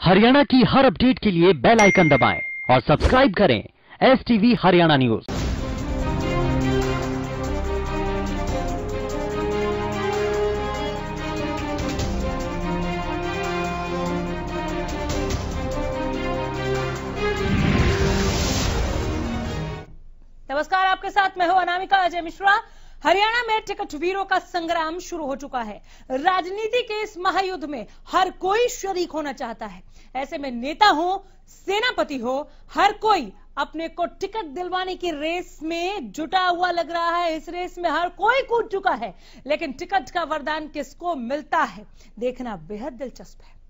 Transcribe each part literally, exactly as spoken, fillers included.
हरियाणा की हर अपडेट के लिए बेल आइकन दबाएं और सब्सक्राइब करें एस टीवी हरियाणा न्यूज। नमस्कार, आपके साथ मैं हूं अनामिका अजय मिश्रा। हरियाणा में टिकट वीरों का संग्राम शुरू हो चुका है। राजनीति के इस महायुद्ध में हर कोई शरीक होना चाहता है। ऐसे में नेता हो, सेनापति हो, हर कोई अपने को टिकट दिलवाने की रेस में जुटा हुआ लग रहा है। इस रेस में हर कोई कूद चुका है, लेकिन टिकट का वरदान किसको मिलता है, देखना बेहद दिलचस्प है।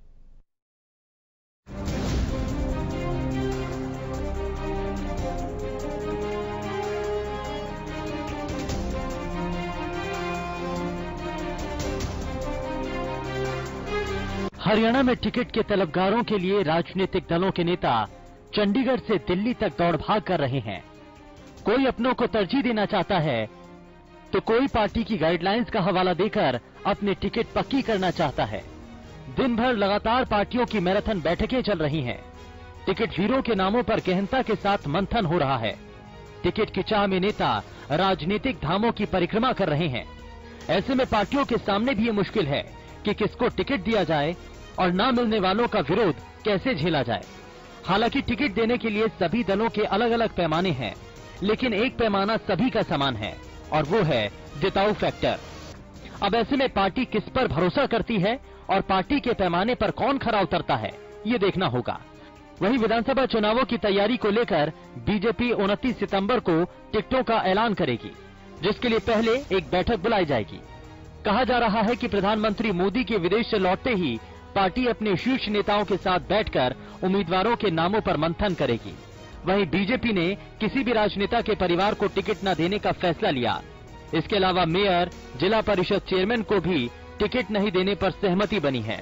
हरियाणा में टिकट के तलबगारों के लिए राजनीतिक दलों के नेता चंडीगढ़ से दिल्ली तक दौड़ भाग कर रहे हैं। कोई अपनों को तरजीह देना चाहता है तो कोई पार्टी की गाइडलाइंस का हवाला देकर अपनी टिकट पक्की करना चाहता है। दिन भर लगातार पार्टियों की मैराथन बैठकें चल रही हैं। टिकट वीरों के नामों पर गहनता के साथ मंथन हो रहा है। टिकट की चाह में नेता राजनीतिक धामों की परिक्रमा कर रहे हैं। ऐसे में पार्टियों के सामने भी ये मुश्किल है कि किसको टिकट दिया जाए और न मिलने वालों का विरोध कैसे झेला जाए। हालांकि टिकट देने के लिए सभी दलों के अलग अलग पैमाने हैं, लेकिन एक पैमाना सभी का समान है और वो है जिताऊ फैक्टर। अब ऐसे में पार्टी किस पर भरोसा करती है और पार्टी के पैमाने पर कौन खरा उतरता है, ये देखना होगा। वहीं विधानसभा चुनावों की तैयारी को लेकर बीजेपी उनतीस सितंबर को टिकटों का ऐलान करेगी, जिसके लिए पहले एक बैठक बुलाई जाएगी। कहा जा रहा है कि प्रधानमंत्री मोदी के विदेश से लौटते ही पार्टी अपने शीर्ष नेताओं के साथ बैठकर उम्मीदवारों के नामों पर मंथन करेगी। वहीं बीजेपी ने किसी भी राजनेता के परिवार को टिकट न देने का फैसला लिया। इसके अलावा मेयर, जिला परिषद चेयरमैन को भी टिकट नहीं देने पर सहमति बनी है।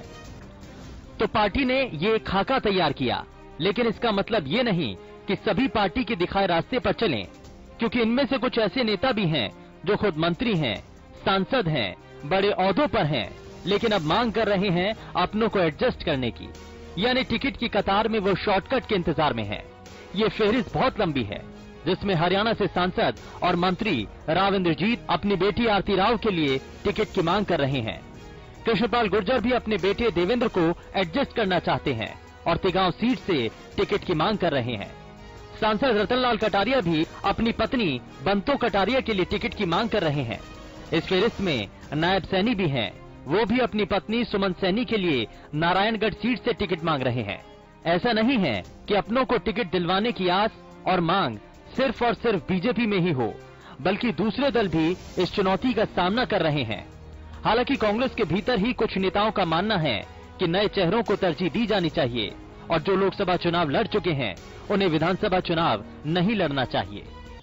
तो पार्टी ने ये खाका तैयार किया, लेकिन इसका मतलब ये नहीं कि सभी पार्टी के दिखाए रास्ते पर चलें, क्योंकि इनमें से कुछ ऐसे नेता भी हैं जो खुद मंत्री हैं, सांसद हैं, बड़े ओहदों पर हैं, लेकिन अब मांग कर रहे हैं अपनों को एडजस्ट करने की, यानी टिकट की कतार में वो शॉर्टकट के इंतजार में हैं। ये फहरिस्त बहुत लंबी है, जिसमें हरियाणा से सांसद और मंत्री राव इंद्रजीत अपनी बेटी आरती राव के लिए टिकट की मांग कर रहे हैं। कृष्णपाल गुर्जर भी अपने बेटे देवेंद्र को एडजस्ट करना चाहते हैं और तिगांव सीट से टिकट की मांग कर रहे हैं। सांसद रतनलाल कटारिया भी अपनी पत्नी बंतो कटारिया के लिए टिकट की मांग कर रहे हैं। इस फहरिस्त में नायब सैनी भी हैं, वो भी अपनी पत्नी सुमन सैनी के लिए नारायणगढ़ सीट से टिकट मांग रहे हैं। ऐसा नहीं है कि अपनों को टिकट दिलवाने की आस और मांग सिर्फ और सिर्फ बीजेपी में ही हो, बल्कि दूसरे दल भी इस चुनौती का सामना कर रहे हैं। हालांकि कांग्रेस के भीतर ही कुछ नेताओं का मानना है कि नए चेहरों को तरजीह दी जानी चाहिए और जो लोकसभा चुनाव लड़ चुके हैं उन्हें विधानसभा चुनाव नहीं लड़ना चाहिए।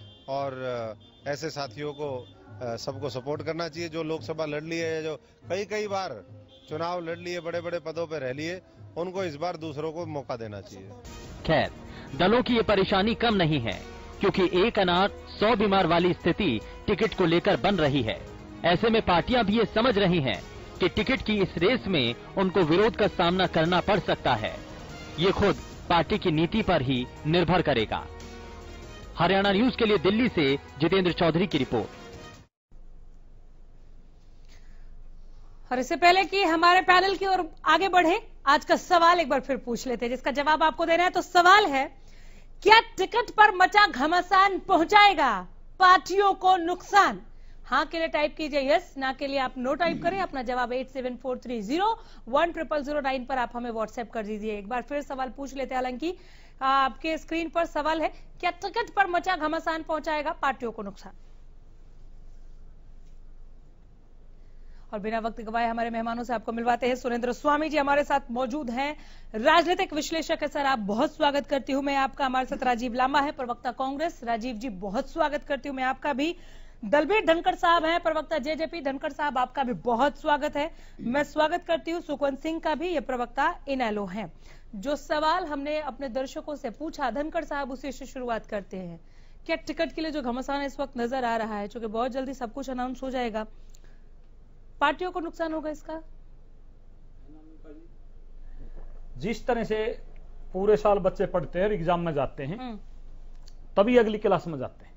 और ऐसे साथियों को सबको सपोर्ट करना चाहिए जो लोकसभा लड़ लिए है, जो कई कई बार चुनाव लड़ लिए, बड़े बड़े पदों पर रह लिए, उनको इस बार दूसरों को मौका देना चाहिए। खैर, दलों की ये परेशानी कम नहीं है, क्योंकि एक अनार सौ बीमार वाली स्थिति टिकट को लेकर बन रही है। ऐसे में पार्टियां भी ये समझ रही हैं कि टिकट की इस रेस में उनको विरोध का सामना करना पड़ सकता है। ये खुद पार्टी की नीति पर ही निर्भर करेगा। हरियाणा न्यूज के लिए दिल्ली से जितेंद्र चौधरी की रिपोर्ट। और इससे पहले कि हमारे पैनल की ओर आगे बढ़े, आज का सवाल एक बार फिर पूछ लेते हैं, जिसका जवाब आपको देना है। तो सवाल है, क्या टिकट पर मचा घमासान पहुंचाएगा पार्टियों को नुकसान? हाँ के लिए टाइप कीजिए यस, ना के लिए आप नो टाइप करें। अपना जवाब eight seven four three zero one triple zero nine पर आप हमें व्हाट्सएप कर दीजिए। एक बार फिर सवाल पूछ लेते हैं। हालांकि आपके स्क्रीन पर सवाल है, क्या टिकट पर मचा घमासान पहुंचाएगा पार्टियों को नुकसान? और बिना वक्त गवाए हमारे मेहमानों से आपको मिलवाते हैं। सुरेंद्र स्वामी जी हमारे साथ मौजूद हैं, राजनीतिक विश्लेषक है। सर, आप बहुत स्वागत करती हूं मैं आपका। हमारे साथ राजीव लांबा है, प्रवक्ता कांग्रेस। राजीव जी, बहुत स्वागत करती हूं मैं आपका भी। दलबीर धनखड़ साहब हैं, प्रवक्ता जेजेपी। धनखड़ साहब, आपका भी बहुत स्वागत है। मैं स्वागत करती हूं सुखवंत सिंह का भी, ये प्रवक्ता इनेलो हैं। जो सवाल हमने अपने दर्शकों से पूछा, धनखड़ साहब उसी से शुरुआत करते हैं। क्या टिकट के लिए जो घमासान इस वक्त नजर आ रहा है, चूंकि बहुत जल्दी सब कुछ अनाउंस हो जाएगा, पार्टियों को नुकसान होगा इसका? जिस तरह से पूरे साल बच्चे पढ़ते हैं और एग्जाम में जाते हैं, हम्म, तभी अगली क्लास में जाते हैं,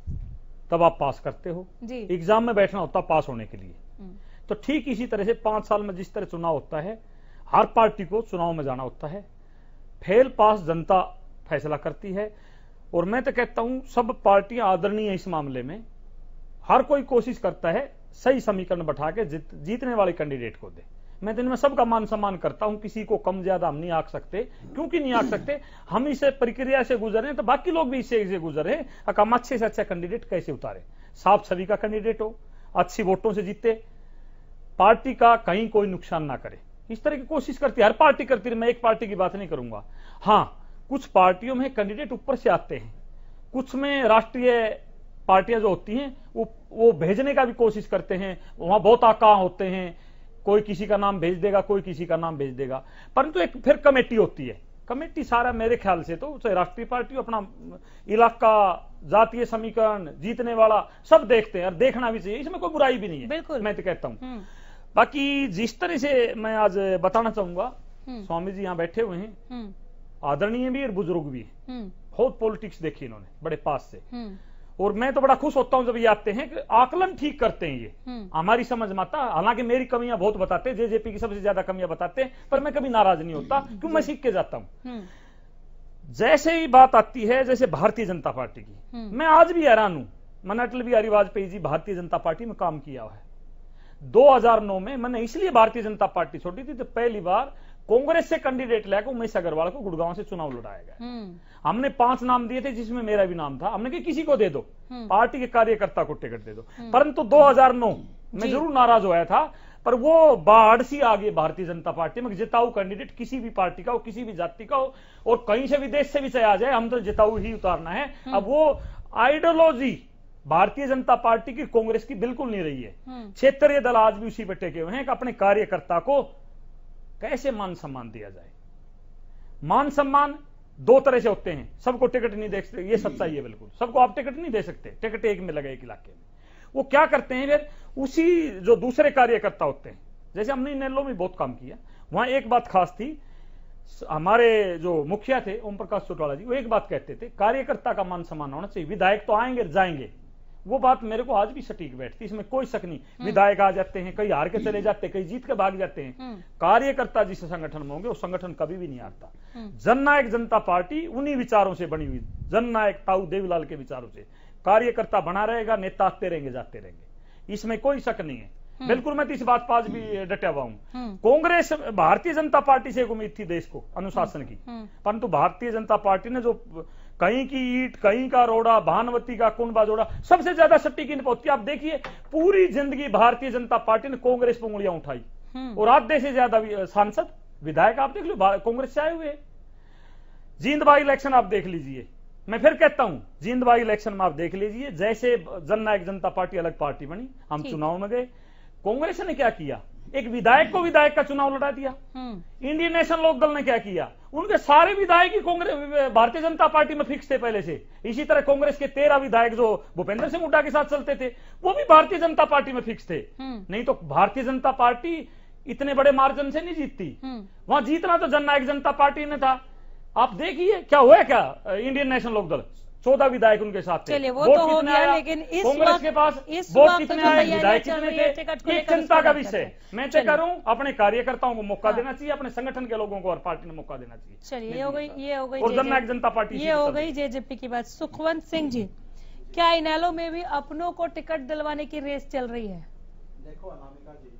तब आप पास करते हो। जी। एग्जाम में बैठना होता पास होने के लिए। हम्म, तो ठीक इसी तरह से पांच साल में जिस तरह चुनाव होता है, हर पार्टी को चुनाव में जाना होता है। फेल पास जनता फैसला करती है। और मैं तो कहता हूं सब पार्टियां आदरणीय है इस मामले में। हर कोई कोशिश करता है सही समीकरण बैठा के जीत, जीतने वाले कैंडिडेट को दे। मैं तो इनमें सबका मान सम्मान करता हूं, किसी को कम ज्यादा हम नहीं आंक सकते। क्योंकि नहीं आंक सकते, हम इसे प्रक्रिया से गुजरे हैं तो बाकी लोग भी इससे इसे गुजरे हैं। हम अच्छे से अच्छा कैंडिडेट कैसे उतारे, साफ छवि का कैंडिडेट हो, अच्छी वोटों से जीते, पार्टी का कहीं कोई नुकसान ना करे, इस तरह की कोशिश करती है। हर पार्टी करती है, मैं एक पार्टी की बात नहीं करूंगा। हां, कुछ पार्टियों में कैंडिडेट ऊपर से आते हैं, कुछ में राष्ट्रीय पार्टियां जो होती हैं वो वो भेजने का भी कोशिश करते हैं। वहां बहुत आका होते हैं, कोई किसी का नाम भेज देगा, कोई किसी का नाम भेज देगा। परंतु एक फिर कमेटी होती है, कमेटी सारा मेरे ख्याल से तो चाहे राष्ट्रीय पार्टी अपना इलाका, जातीय समीकरण, जीतने वाला सब देखते हैं और देखना भी चाहिए, इसमें कोई बुराई भी नहीं है। बिल्कुल, मैं तो कहता हूं। बाकी जिस तरह से मैं आज बताना चाहूंगा, स्वामी जी यहां बैठे हुए हैं, आदरणीय भी और बुजुर्ग भी हैं, बहुत पॉलिटिक्स देखी इन्होंने बड़े पास से। और मैं तो बड़ा खुश होता हूं जब ये आते हैं कि आकलन ठीक करते हैं। ये हमारी समझ में आता, हालांकि मेरी कमियां बहुत बताते हैं, जेजेपी की सबसे ज्यादा कमियां बताते हैं, पर मैं कभी नाराज नहीं होता क्योंकि मैं सीख के जाता हूं। जैसे ही बात आती है जैसे भारतीय जनता पार्टी की, मैं आज भी हैरान हूं। मैंने अटल बिहारी वाजपेयी जी भारतीय जनता पार्टी में काम किया हुआ है। दो हज़ार नौ में मैंने इसलिए भारतीय जनता पार्टी छोड़ी थी तो पहली बार कांग्रेस से कैंडिडेट लेकर उमेश अग्रवाल को गुड़गांव से चुनाव लड़ाया गया। हमने पांच नाम दिए थे जिसमें मेरा भी नाम था। हमने कहा किसी को दे दो, पार्टी के कार्यकर्ता को टिकट दे दो। परंतु दो हज़ार नौ में जरूर नाराज होया था, पर वो बाढ़ सी आ गई भारतीय जनता पार्टी में। जिताऊ कैंडिडेट किसी भी पार्टी का हो, किसी भी जाति का हो, और कहीं से विदेश से भी चाहे आ जाए, हम तो जिताऊ ही उतारना है। अब वो आइडियोलॉजी भारतीय जनता पार्टी की कांग्रेस की बिल्कुल नहीं रही है। क्षेत्रीय दल आज भी उसी पे टेके हुए हैं कि अपने कार्यकर्ता को कैसे मान सम्मान दिया जाए। मान सम्मान दो तरह से होते हैं, सबको टिकट नहीं दे सकते, ये सच्चाई है बिल्कुल। सबको आप टिकट नहीं दे सकते, टिकट एक में लगे एक इलाके में। वो क्या करते हैं फिर, उसी जो दूसरे कार्यकर्ता होते हैं, जैसे हमने इनेलो में बहुत काम किया, वहां एक बात खास थी, हमारे जो मुखिया थे ओम प्रकाश चौटाला जी, वो एक बात कहते थे, कार्यकर्ता का मान सम्मान होना चाहिए। विधायक तो आएंगे जाएंगे, वो बात मेरे को आज भी सटीक बैठती, इसमें कोई शक नहीं। विधायक आ जाते हैं, कई हार के चले जाते हैं, कई जीत के भाग जाते हैं। कार्यकर्ता जिस संगठन में होंगे वो संगठन कभी भी नहीं हारता। जननायक जनता पार्टी उन्हीं विचारों से बनी हुई, जननायक ताऊ देवीलाल के विचारों से। कार्यकर्ता बना रहेगा, नेता आते रहेंगे जाते रहेंगे, इसमें कोई शक नहीं है। बिल्कुल मैं तो इस बात पर आज भी डटा हुआ हूं। कांग्रेस, भारतीय जनता पार्टी से एक उम्मीद थी देश को अनुशासन की, परंतु भारतीय जनता पार्टी ने जो कहीं की ईट, कहीं का रोड़ा, भानवती का कुंडा जोड़ा, सबसे ज्यादा सट्टी की निपौती। आप देखिए पूरी जिंदगी भारतीय जनता पार्टी ने कांग्रेस पर उंगलियां उठाई, और आधे से ज्यादा सांसद विधायक आप देख लो कांग्रेस से आए हुए। जींदबाई इलेक्शन आप देख लीजिए, मैं फिर कहता हूं जींदबाई इलेक्शन में आप देख लीजिए, जैसे जननायक जनता पार्टी अलग पार्टी बनी, हम चुनाव में गए, कांग्रेस ने क्या किया, एक विधायक को विधायक का चुनाव लड़ा दिया। इंडियन नेशनल लोकदल ने क्या किया, उनके सारे विधायक ही कांग्रेस भारतीय जनता पार्टी में फिक्स थे पहले से। इसी तरह कांग्रेस के तेरह विधायक जो भूपेंद्र सिंह हुड्डा के साथ चलते थे, वो भी भारतीय जनता पार्टी में फिक्स थे। नहीं तो भारतीय जनता पार्टी इतने बड़े मार्जिन से नहीं जीतती, वहां जीतना तो जननायक जनता पार्टी ने था। आप देखिए क्या हुआ, क्या इंडियन नेशनल लोकदल चौदह विधायक उनके साथ थे। चलिए वो तो हो गया, लेकिन इस कांग्रेस के पास वोट कितने आए, विधायक कितने थे, एक चिंता का विषय। मैं तो करूं अपने कार्यकर्ताओं को मौका देना चाहिए, अपने संगठन के लोगों को और पार्टी ने मौका देना चाहिए। चलिए ये हो गई, ये हो गई और जननायक जनता पार्टी, ये हो गई जेजेपी की बात। सुखवंत सिंह जी, क्या इनेलो में भी अपनों को टिकट दिलवाने की रेस चल रही है? देखो अनामिका जी,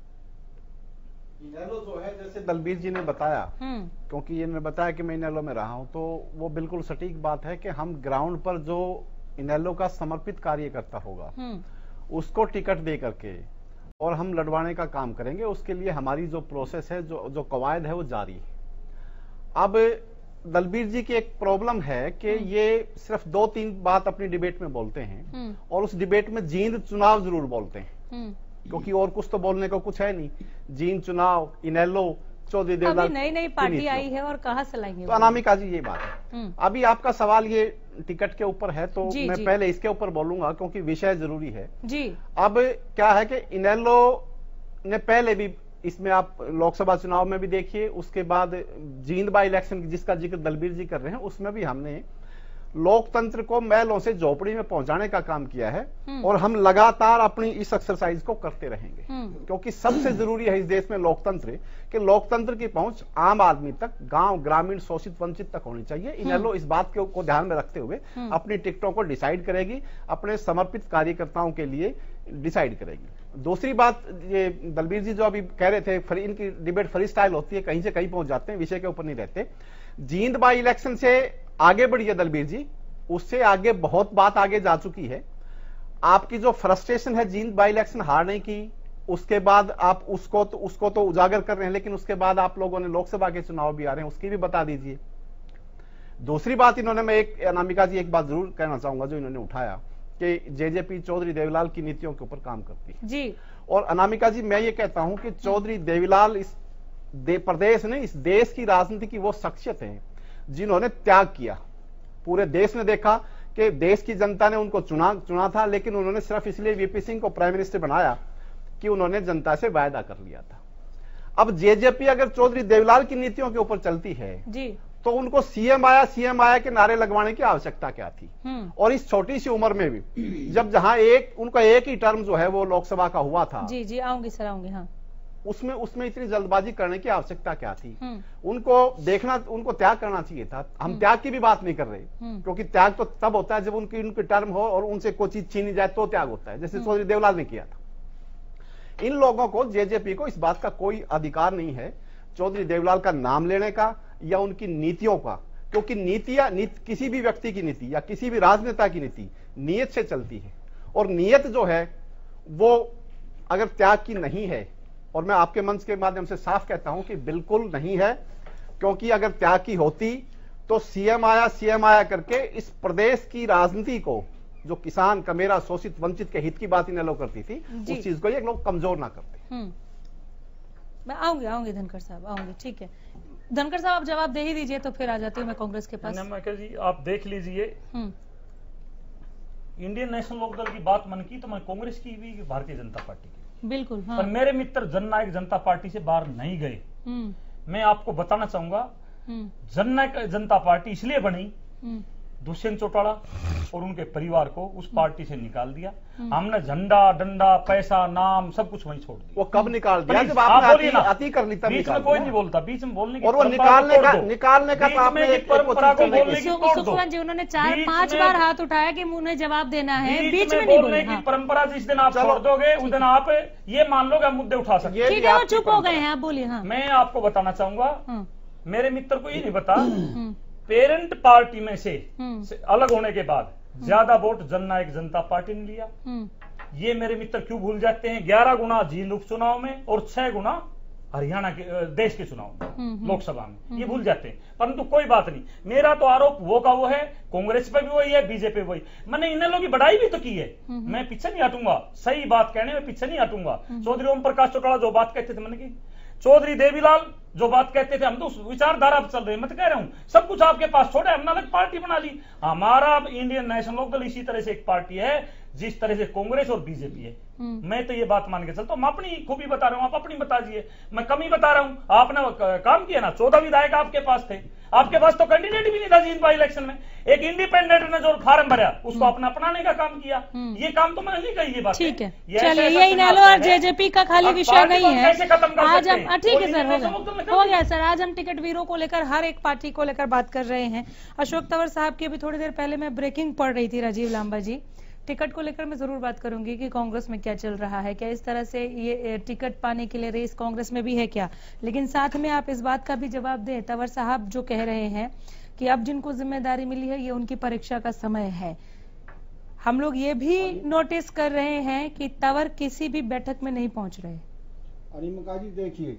इनेलो जो है जैसे दलबीर जी ने बताया, क्योंकि ये ने बताया कि मैं इनेलो में रहा हूं, तो वो बिल्कुल सटीक बात है कि हम ग्राउंड पर जो इनेलो का समर्पित कार्यकर्ता होगा उसको टिकट दे करके और हम लड़वाने का काम करेंगे। उसके लिए हमारी जो प्रोसेस है, जो जो कवायद है वो जारी है। अब दलबीर जी की एक प्रॉब्लम है कि ये सिर्फ दो तीन बात अपनी डिबेट में बोलते हैं और उस डिबेट में जींद चुनाव जरूर बोलते हैं, क्योंकि और कुछ तो बोलने को कुछ है नहीं। जींद चुनाव, इनेलो, चौधरी देवलाल, अभी नई नई पार्टी आई है और कहां से लाएंगे? तो अनामिका जी ये बात है। अभी आपका सवाल ये टिकट के ऊपर है, तो जी, मैं जी. पहले इसके ऊपर बोलूंगा क्योंकि विषय जरूरी है जी। अब क्या है कि इनेलो ने पहले भी इसमें आप लोकसभा चुनाव में भी देखिए, उसके बाद जींद बाई इलेक्शन जिसका जिक्र दलबीर जी कर रहे हैं, उसमें भी हमने लोकतंत्र को महलों से झोपड़ी में पहुंचाने का काम किया है और हम लगातार अपनी इस एक्सरसाइज को करते रहेंगे, क्योंकि सबसे जरूरी है इस देश में लोकतंत्र कि लोकतंत्र की पहुंच आम आदमी तक, गांव, ग्रामीण, शोषित, वंचित तक होनी चाहिए। इनेलो इस बात को ध्यान में रखते हुए अपनी टिकटों को डिसाइड करेगी, अपने समर्पित कार्यकर्ताओं के लिए डिसाइड करेगी। दूसरी बात, ये दलबीर जी जो अभी कह रहे थे, इनकी डिबेट फ्री स्टाइल होती है, कहीं से कहीं पहुंच जाते हैं, विषय के ऊपर नहीं रहते। जींद बाई इलेक्शन से आगे बढ़िए दलबीर जी, उससे आगे बहुत बात आगे जा चुकी है। आपकी जो फ्रस्ट्रेशन है जींद बाई इलेक्शन हारने की, उसके बाद आप उसको तो उसको तो उजागर कर रहे हैं, लेकिन उसके बाद आप लोगों ने लोकसभा के चुनाव भी आ रहे हैं, उसकी भी बता दीजिए। दूसरी बात इन्होंने, मैं एक अनामिका जी एक बात जरूर कहना चाहूंगा जो इन्होंने उठाया कि जेजेपी चौधरी देवीलाल की नीतियों के ऊपर काम करती है जी। और अनामिका जी, मैं ये कहता हूं कि चौधरी देवीलाल इस दे, प्रदेश ने इस देश की राजनीति की वो शख्सियत है जिन्होंने त्याग किया। पूरे देश ने देखा कि देश की जनता ने उनको चुना चुना था, लेकिन उन्होंने सिर्फ इसलिए वीपी सिंह को प्राइम मिनिस्टर बनाया कि उन्होंने जनता से वायदा कर लिया था। अब जेजेपी अगर चौधरी देवीलाल की नीतियों के ऊपर चलती है जी, तो उनको सीएम आया सीएम आया के नारे लगवाने की आवश्यकता क्या थी? और इस छोटी सी उम्र में भी, जब जहां एक उनका एक ही टर्म जो है वो लोकसभा का हुआ था, जी जी आऊंगी सर आऊंगी, हाँ, उसमें उसमें इतनी जल्दबाजी करने की आवश्यकता क्या थी? उनको देखना, उनको त्याग करना चाहिए था। हम त्याग की भी बात नहीं कर रहे, क्योंकि त्याग तो तब होता है जब उनकी उनकी टर्म हो और उनसे कोई चीज छीनी जाए तो त्याग होता है, जैसे चौधरी देवलाल ने किया था। इन लोगों को, जेजेपी को इस बात का कोई अधिकार नहीं है चौधरी देवलाल का नाम लेने का या उनकी नीतियों का, क्योंकि नीतियां नीत, किसी भी व्यक्ति की नीति या किसी भी राजनेता की नीति नीयत से चलती है, और नीयत जो है वो अगर त्याग की नहीं है, और मैं आपके मंच के माध्यम से साफ कहता हूं कि बिल्कुल नहीं है, क्योंकि अगर त्याग की होती तो सीएम आया सीएम आया करके इस प्रदेश की राजनीति को, जो किसान, कमेरा, शोषित, वंचित के हित की बात इन्हें लोग करती थी, उस चीज को ये लोग कमजोर ना करते। मैं आऊंगी आऊंगी धनखड़ साहब, आऊंगी, ठीक है। धनखड़ साहब आप जवाब दे ही दीजिए तो फिर आ जाती हूँ मैं कांग्रेस के पास। जी आप देख लीजिए, इंडियन नेशनल लोकदल की बात मन की तो मैं कांग्रेस की भी, भारतीय जनता पार्टी की, बिल्कुल, हाँ। पर मेरे मित्र जननायक जनता पार्टी से बाहर नहीं गए। मैं आपको बताना चाहूंगा, जननायक जनता पार्टी इसलिए बनी, दुष्यंत चौटाला और उनके परिवार को उस पार्टी से निकाल दिया। हमने झंडा, डंडा, पैसा, नाम सब कुछ वहीं छोड़ दिया। वो कब निकाल दिया? जब आपने अति, अति कर ली तब। बीच में कोई नहीं बोलता, बीच में बोलने की, और वो निकालने का निकालने का तो आपने एक परंपरा को बोलने की तोड़ दो। सुखवंत जी उन्होंने चार पांच बार हाथ उठाया कि उन्हें जवाब देना है, बीच में बोलने की परंपरा जिस दिन आप छोड़ दोगे उस दिन आप ये मान लो कि हम मुद्दे उठा सकते हैं। ठीक है, वो चुप हो गए हैं, आप बोलिए। हाँ, मैं आपको बताना चाहूंगा, मेरे मित्र को ये नहीं पता, पेरेंट पार्टी में से, से अलग होने के बाद ज्यादा वोट जननायक जनता पार्टी ने लिया। ये मेरे मित्र क्यों भूल जाते हैं? ग्यारह गुना जींद उपचुनाव में और छह गुना हरियाणा के देश के चुनाव में, लोकसभा में, ये भूल जाते हैं। परंतु कोई बात नहीं, मेरा तो आरोप वो का वो है, कांग्रेस पे भी वही है, बीजेपी वही। मैंने इन लोगों की बढ़ाई भी तो की है, मैं पीछे नहीं हटूंगा, सही बात कहने में पीछे नहीं हटूंगा। चौधरी ओम प्रकाश चौटाला जो बात कहते थे मैंने की, चौधरी देवीलाल जो बात कहते थे, हम तो विचारधारा पर चल रहे हैं, मैं तो कह रहा हूं सब कुछ आपके पास छोड़े, हमने अलग पार्टी बना ली। हमारा इंडियन नेशनल लोकदल इसी तरह से एक पार्टी है जिस तरह से कांग्रेस और बीजेपी है। मैं तो ये बात मान के चलता हूं, मैं अपनी खूबी बता रहा हूं, आप अपनी बता दीजिए, मैं कमी बता रहा हूं। आपने काम किया ना, चौदह विधायक आपके पास थे, आपके पास तो कैंडिडेट भी नहीं था जींद बाई इलेक्शन में। एक इंडिपेंडेंट ने जो फार्म भरा उसको अपना अपनाने का काम किया, ये काम तो मैंने नहीं कही ये बात। ठीक है, चलिए ये इनेलो और जेजेपी का खाली विषय नहीं है आज हम। ठीक है सर, हो गया सर। आज हम टिकट वीरों को लेकर, हर एक पार्टी को लेकर बात कर रहे हैं। अशोक तंवर साहब की अभी थोड़ी देर पहले मैं ब्रेकिंग पढ़ रही थी, राजीव लांबा जी। टिकट को लेकर मैं जरूर बात करूंगी कि कांग्रेस में क्या चल रहा है, क्या इस तरह से ये टिकट पाने के लिए रेस कांग्रेस में भी है क्या, लेकिन साथ में आप इस बात का भी जवाब दें, तंवर साहब जो कह रहे हैं कि अब जिनको जिम्मेदारी मिली है ये उनकी परीक्षा का समय है। हम लोग ये भी नोटिस कर रहे हैं कि तंवर किसी भी बैठक में नहीं पहुंच रहे। अनिमिका जी देखिए,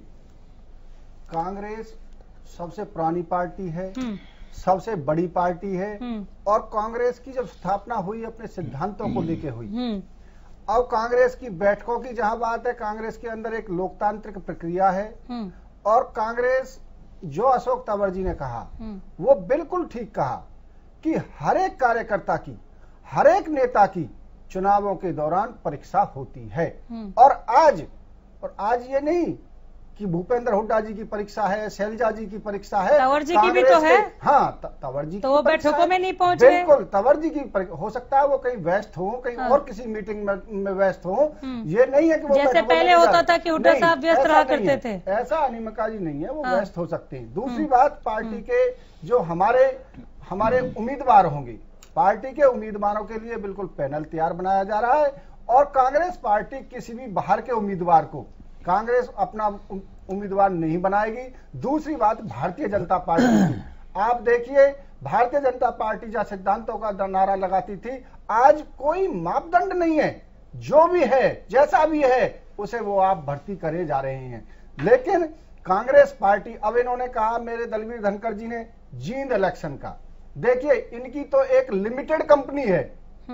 कांग्रेस सबसे पुरानी पार्टी है, सबसे बड़ी पार्टी है, और कांग्रेस की जब स्थापना हुई अपने सिद्धांतों को लेके हुई। अब कांग्रेस की बैठकों की जहां बात है, कांग्रेस के अंदर एक लोकतांत्रिक प्रक्रिया है, और कांग्रेस जो अशोक तंवर जी ने कहा वो बिल्कुल ठीक कहा कि हर एक कार्यकर्ता की, हर एक नेता की चुनावों के दौरान परीक्षा होती है। और आज और आज ये नहीं कि भूपेंद्र हुड्डा जी की परीक्षा है, शैलजा जी की परीक्षा है, तंवर जी की भी तो है। हाँ, तंवर जी तो वो बैठकों में नहीं पहुंच रहे। बिल्कुल, तंवर जी की हो सकता है वो कहीं व्यस्त हो, कहीं हाँ। और किसी मीटिंग में, में व्यस्त हो। ये नहीं है कि वो जैसे पहले होता था कि हुड्डा साहब व्यस्त रहा करते थे, ऐसा अनिमिका जी नहीं है, वो व्यस्त हो सकते हैं। दूसरी बात, पार्टी के जो हमारे हमारे उम्मीदवार होंगे, पार्टी के उम्मीदवारों के लिए बिल्कुल पैनल तैयार बनाया जा रहा है और कांग्रेस पार्टी किसी भी बाहर के उम्मीदवार को कांग्रेस अपना उम्मीदवार नहीं बनाएगी। दूसरी बात, भारतीय जनता पार्टी की आप देखिए, भारतीय जनता पार्टी जहां सिद्धांतों का नारा लगाती थी, आज कोई मापदंड नहीं है, जो भी है जैसा भी है उसे वो आप भर्ती करे जा रहे हैं। लेकिन कांग्रेस पार्टी, अब इन्होंने कहा मेरे दलवीर धनखड़ जी ने जींद इलेक्शन का, देखिए इनकी तो एक लिमिटेड कंपनी है,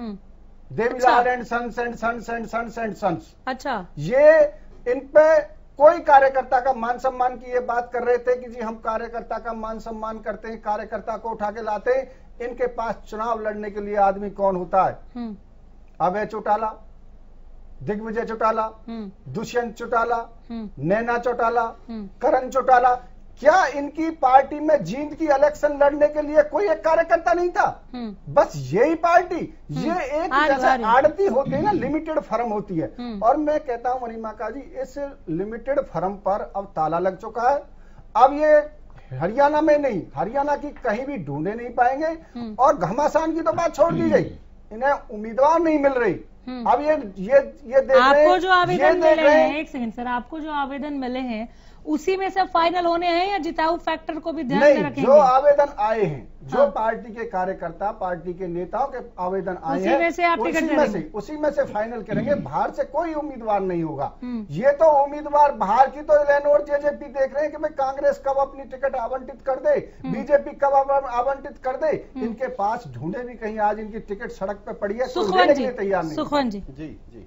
Devilal and sons and sons and sons and sons. अच्छा, ये इन पे कोई कार्यकर्ता का मान सम्मान की ये बात कर रहे थे कि जी हम कार्यकर्ता का मान सम्मान करते हैं, कार्यकर्ता को उठा के लाते हैं। इनके पास चुनाव लड़ने के लिए आदमी कौन होता है? अभय चौटाला, दिग्विजय चौटाला, दुष्यंत चौटाला, नैना चौटाला, करण चौटाला। क्या इनकी पार्टी में जींद की इलेक्शन लड़ने के लिए कोई एक कार्यकर्ता नहीं था? बस यही पार्टी, ये एक जैसे आड़ती होती है ना, लिमिटेड फर्म होती है। और मैं कहता हूं मणिमाका जी, इस लिमिटेड फर्म पर अब ताला लग चुका है। अब ये हरियाणा में नहीं, हरियाणा की कहीं भी ढूंढे नहीं पाएंगे। और घमासान की तो बात छोड़ दी गई, इन्हें उम्मीदवार नहीं मिल रही। अब ये ये ये देख रहे आपको जो आवेदन मिले हैं, एक सेकंड सर, आपको जो आवेदन मिले हैं उसी में से फाइनल होने हैं या जिताऊ फैक्टर को भी ध्यान में रखेंगे? जो आवेदन आए हैं, जो हाँ। पार्टी के कार्यकर्ता, पार्टी के नेताओं के आवेदन आए उसी हैं, में से आप उसी टिकट में से उसी में से फाइनल करेंगे। बाहर से कोई उम्मीदवार नहीं होगा। ये तो उम्मीदवार बाहर की तो एल और जेजेपी देख रहे हैं कि भाई कांग्रेस कब अपनी टिकट आवंटित कर दे, बीजेपी कब आवंटित कर दे। इनके पास ढूंढे भी कहीं आज इनकी टिकट सड़क पे पड़ी है, तो लेने के लिए तैयार नहीं। सुखवंत जी जी जी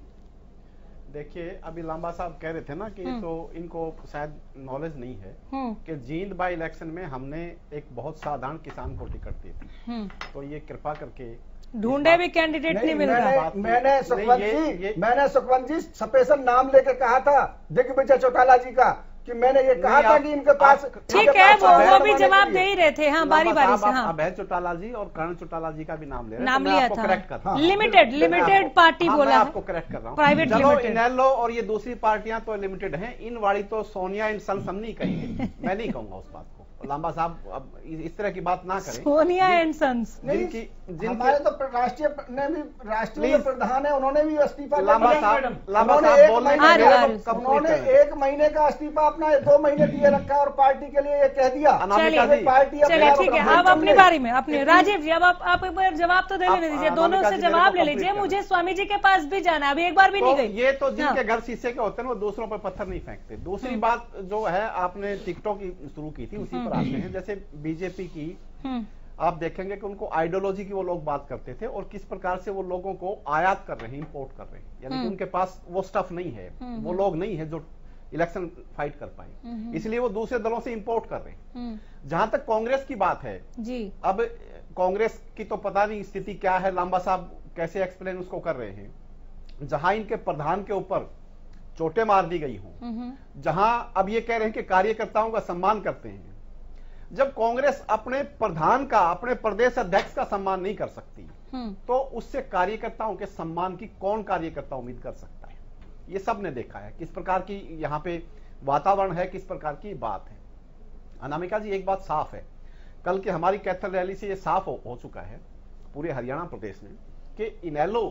देखिए, अभी लांबा साहब कह रहे थे ना कि तो इनको शायद नॉलेज नहीं है कि जींद बाई इलेक्शन में हमने एक बहुत साधारण किसान को टिकट दी थी। तो ये कृपा करके ढूंढे भी कैंडिडेट नहीं, नहीं मिल रहा। मैंने सुखवंत जी मैंने सुखवंत जी स्पेशल नाम लेके कहा था दिग्विजय चौटाला जी का कि मैंने ये कहा था कि इनके पास, ठीक है, वो वो भी जवाब दे ही रहे थे। हाँ, बारी बारी से। हाँ, अभय चौटाला जी और करण चौटाला जी का भी नाम ले रहे नाम लिया था। करेक्ट कर रहा हूं, लिमिटेड लिमिटेड पार्टी बोला, आपको करेक्ट कर रहा हूँ। Private limited. इनेलो और ये दूसरी पार्टियां तो लिमिटेड हैं, इन वाली तो सोनिया इन सन्स हम नहीं कहेंगे, मैं नहीं कहूंगा उस बात को। लांबा साहब अब इस तरह की बात ना करें। सोनिया एंड सन्स, जिनकी हमारे तो राष्ट्रीय ने भी राष्ट्रीय प्रधान है, उन्होंने भी इस्तीफा लांबा साहब लांबा साहब बोल रहे हैं, उन्होंने एक महीने का इस्तीफा अपना दो महीने दिए रखा और पार्टी के लिए ये कह दिया। पार्टी चलिए ठीक है, अब अपनी बारी में अपनी राजीव जी, अब आप एक बार जवाब तो दे लेने दीजिए, दोनों से जवाब ले लीजिए। मुझे स्वामी जी के पास भी जाना है, अभी एक बार भी नहीं गई। ये तो जिनके घर शीशे के होते हैं वो दूसरों पर पत्थर नहीं फेंकते। दूसरी बात जो है, आपने टिकटॉक शुरू की थी, उसी पर आते हैं। जैसे बीजेपी की आप देखेंगे कि उनको आइडियोलॉजी की वो लोग बात करते थे और किस प्रकार से वो लोगों को आयात कर रहे हैं, इंपोर्ट कर रहे हैं, यानी कि उनके पास वो स्टफ नहीं है, वो लोग नहीं है जो इलेक्शन फाइट कर पाए, इसलिए वो दूसरे दलों से इंपोर्ट कर रहे हैं। जहां तक कांग्रेस की बात है जी, अब कांग्रेस की तो पता नहीं स्थिति क्या है, लांबा साहब कैसे एक्सप्लेन उसको कर रहे हैं। जहां इनके प्रधान के ऊपर चोटें मार दी गई हों, जहां अब ये कह रहे हैं कि कार्यकर्ताओं का सम्मान करते हैं, जब कांग्रेस अपने प्रधान का, अपने प्रदेश अध्यक्ष का सम्मान नहीं कर सकती, तो उससे कार्यकर्ताओं के सम्मान की कौन कार्यकर्ता उम्मीद कर सकता है? ये सब ने देखा है किस प्रकार की यहां पे वातावरण है, किस प्रकार की बात है। अनामिका जी, एक बात साफ है, कल की हमारी कैथल रैली से ये साफ हो, हो चुका है पूरे हरियाणा प्रदेश में कि इनेलो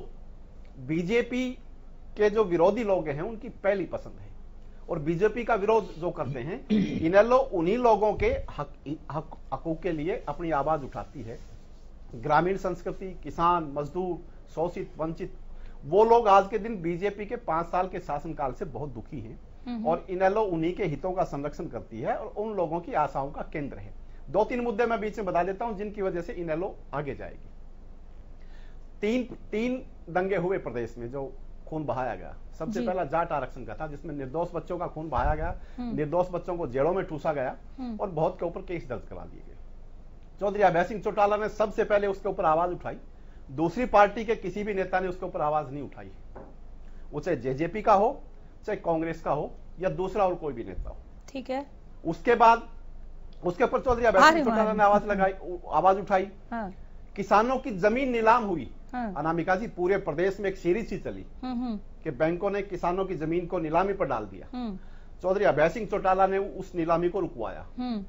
बीजेपी के जो विरोधी लोग हैं उनकी पहली पसंद है, और बीजेपी का विरोध जो करते हैं, इनेलो उन्हीं लोगों के हक हक हकों के लिए अपनी आवाज उठाती है। ग्रामीण संस्कृति, किसान, मजदूर, शोषित, वंचित, वो लोग आज के दिन बीजेपी के पांच साल के शासनकाल से बहुत दुखी हैं, और इनेलो उन्हीं के हितों का संरक्षण करती है और उन लोगों की आशाओं का केंद्र है। दो तीन मुद्दे मैं बीच में बता देता हूं जिनकी वजह से इनेलो आगे जाएगी। तीन तीन दंगे हुए प्रदेश में जो खून बहाया गया। सबसे पहला जाट आरक्षण का था, जिसमें निर्दोष बच्चों का खून बहाया गया, निर्दोष बच्चों को जेलों में ठूसा गया और बहुत के ऊपर केस दर्ज करा दिए गए। चौधरी अभय सिंह चौटाला ने सबसे पहले उसके ऊपर आवाज उठाई, दूसरी पार्टी के किसी भी नेता ने उसके ऊपर आवाज नहीं उठाई, वो चाहे जेजेपी का हो, चाहे कांग्रेस का हो या दूसरा और कोई भी नेता हो। ठीक है। उसके बाद उसके ऊपर चौधरी अभय सिंह चौटाला ने आवाज लगाई, आवाज उठाई। हाँ। किसानों की जमीन नीलाम हुई। हाँ। अनामिका जी, पूरे प्रदेश में एक सीरीज सी चली कि बैंकों ने किसानों की जमीन को नीलामी पर डाल दिया। चौधरी अभय सिंह चौटाला ने उस नीलामी को रुकवाया।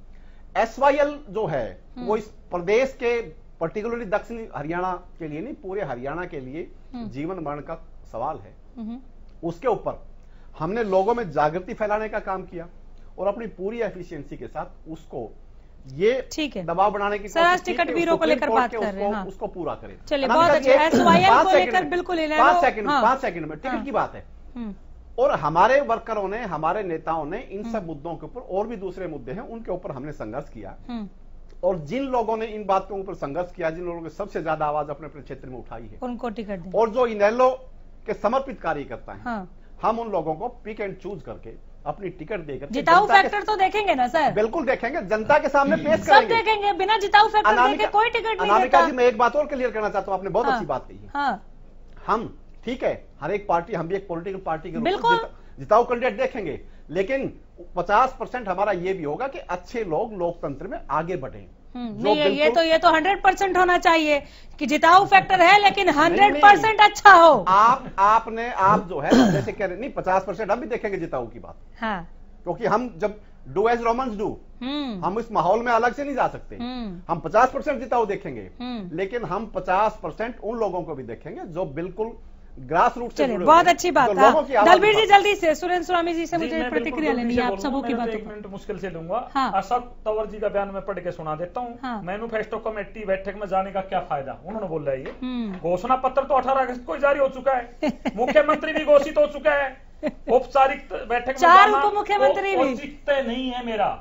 एस वाई एल जो है वो इस प्रदेश के पर्टिकुलरली दक्षिणी हरियाणा के लिए नहीं, पूरे हरियाणा के लिए जीवन मरण का सवाल है। उसके ऊपर हमने लोगों में जागृति फैलाने का काम किया और अपनी पूरी एफिशिएंसी के साथ उसको ये ठीक है दबाव बनाने की कोशिश की टिकट ब्यूरो को लेकर बात कर रहे हैं। हाँ। उसको पूरा करें। चलिए, बहुत अच्छा। एस वाई एल को लेकर बिल्कुल पांच सेकंड पांच सेकंड में टिकट की बात है। और हमारे वर्करों ने, हमारे नेताओं ने इन सब मुद्दों के ऊपर, और भी दूसरे मुद्दे हैं उनके ऊपर हमने संघर्ष किया। और जिन लोगों ने इन बातों के ऊपर संघर्ष किया, जिन लोगों ने सबसे ज्यादा आवाज अपने अपने क्षेत्र में उठाई है, उनको टिकट दें। और जो इनेलो के समर्पित कार्यकर्ता हैं, हाँ। हम उन लोगों को पिक एंड चूज करके अपनी टिकट देकर जिताऊ फैक्टर तो देखेंगे ना सर? बिल्कुल देखेंगे, जनता के सामने पेश करेंगे। सब देखेंगे, बिना जिताऊ फैक्टर देखे कोई टिकट नहीं देता। अनामिका जी, मैं एक बात और क्लियर करना चाहता हूं, आपने बहुत हाँ। अच्छी बात कही है। हाँ। हम ठीक है, हर एक पार्टी, हम भी एक पॉलिटिकल पार्टी के रूप में जिताऊ कैंडिडेट देखेंगे, लेकिन पचास परसेंट हमारा ये भी होगा कि अच्छे लोग लोकतंत्र में आगे बढ़े। नहीं, ये तो ये तो हंड्रेड परसेंट होना चाहिए कि जिताऊ फैक्टर है, लेकिन हंड्रेड परसेंट अच्छा हो। आप आपने आप जो है जैसे कह रहे, नहीं पचास परसेंट हम भी देखेंगे जिताऊ की बात। हाँ। क्योंकि हम जब डू एज रोमन्स डू, हम इस माहौल में अलग से नहीं जा सकते। हम पचास परसेंट जिताऊ देखेंगे, लेकिन हम पचास परसेंट उन लोगों को भी देखेंगे जो बिल्कुल ग्रास रूट से जुड़े। बहुत अच्छी बात है। दलबीर जी, जल्दी से सुरेंद्र स्वामी जी से मुझे प्रतिक्रिया लेनी है, आप सबों की बातों। एक मिनट मुश्किल से लूंगा। हाँ। अशोक तंवर जी का बयान मैं पढ़ के सुना देता हूँ। हाँ। मैनिफेस्टो कमेटी बैठक में जाने का क्या फायदा, उन्होंने बोला है ये घोषणा पत्र तो अठारह अगस्त को जारी हो चुका है, मुख्यमंत्री भी घोषित हो चुका है, औपचारिक बैठक में चार उप मुख्यमंत्री भी औचित्य नहीं है मेरा।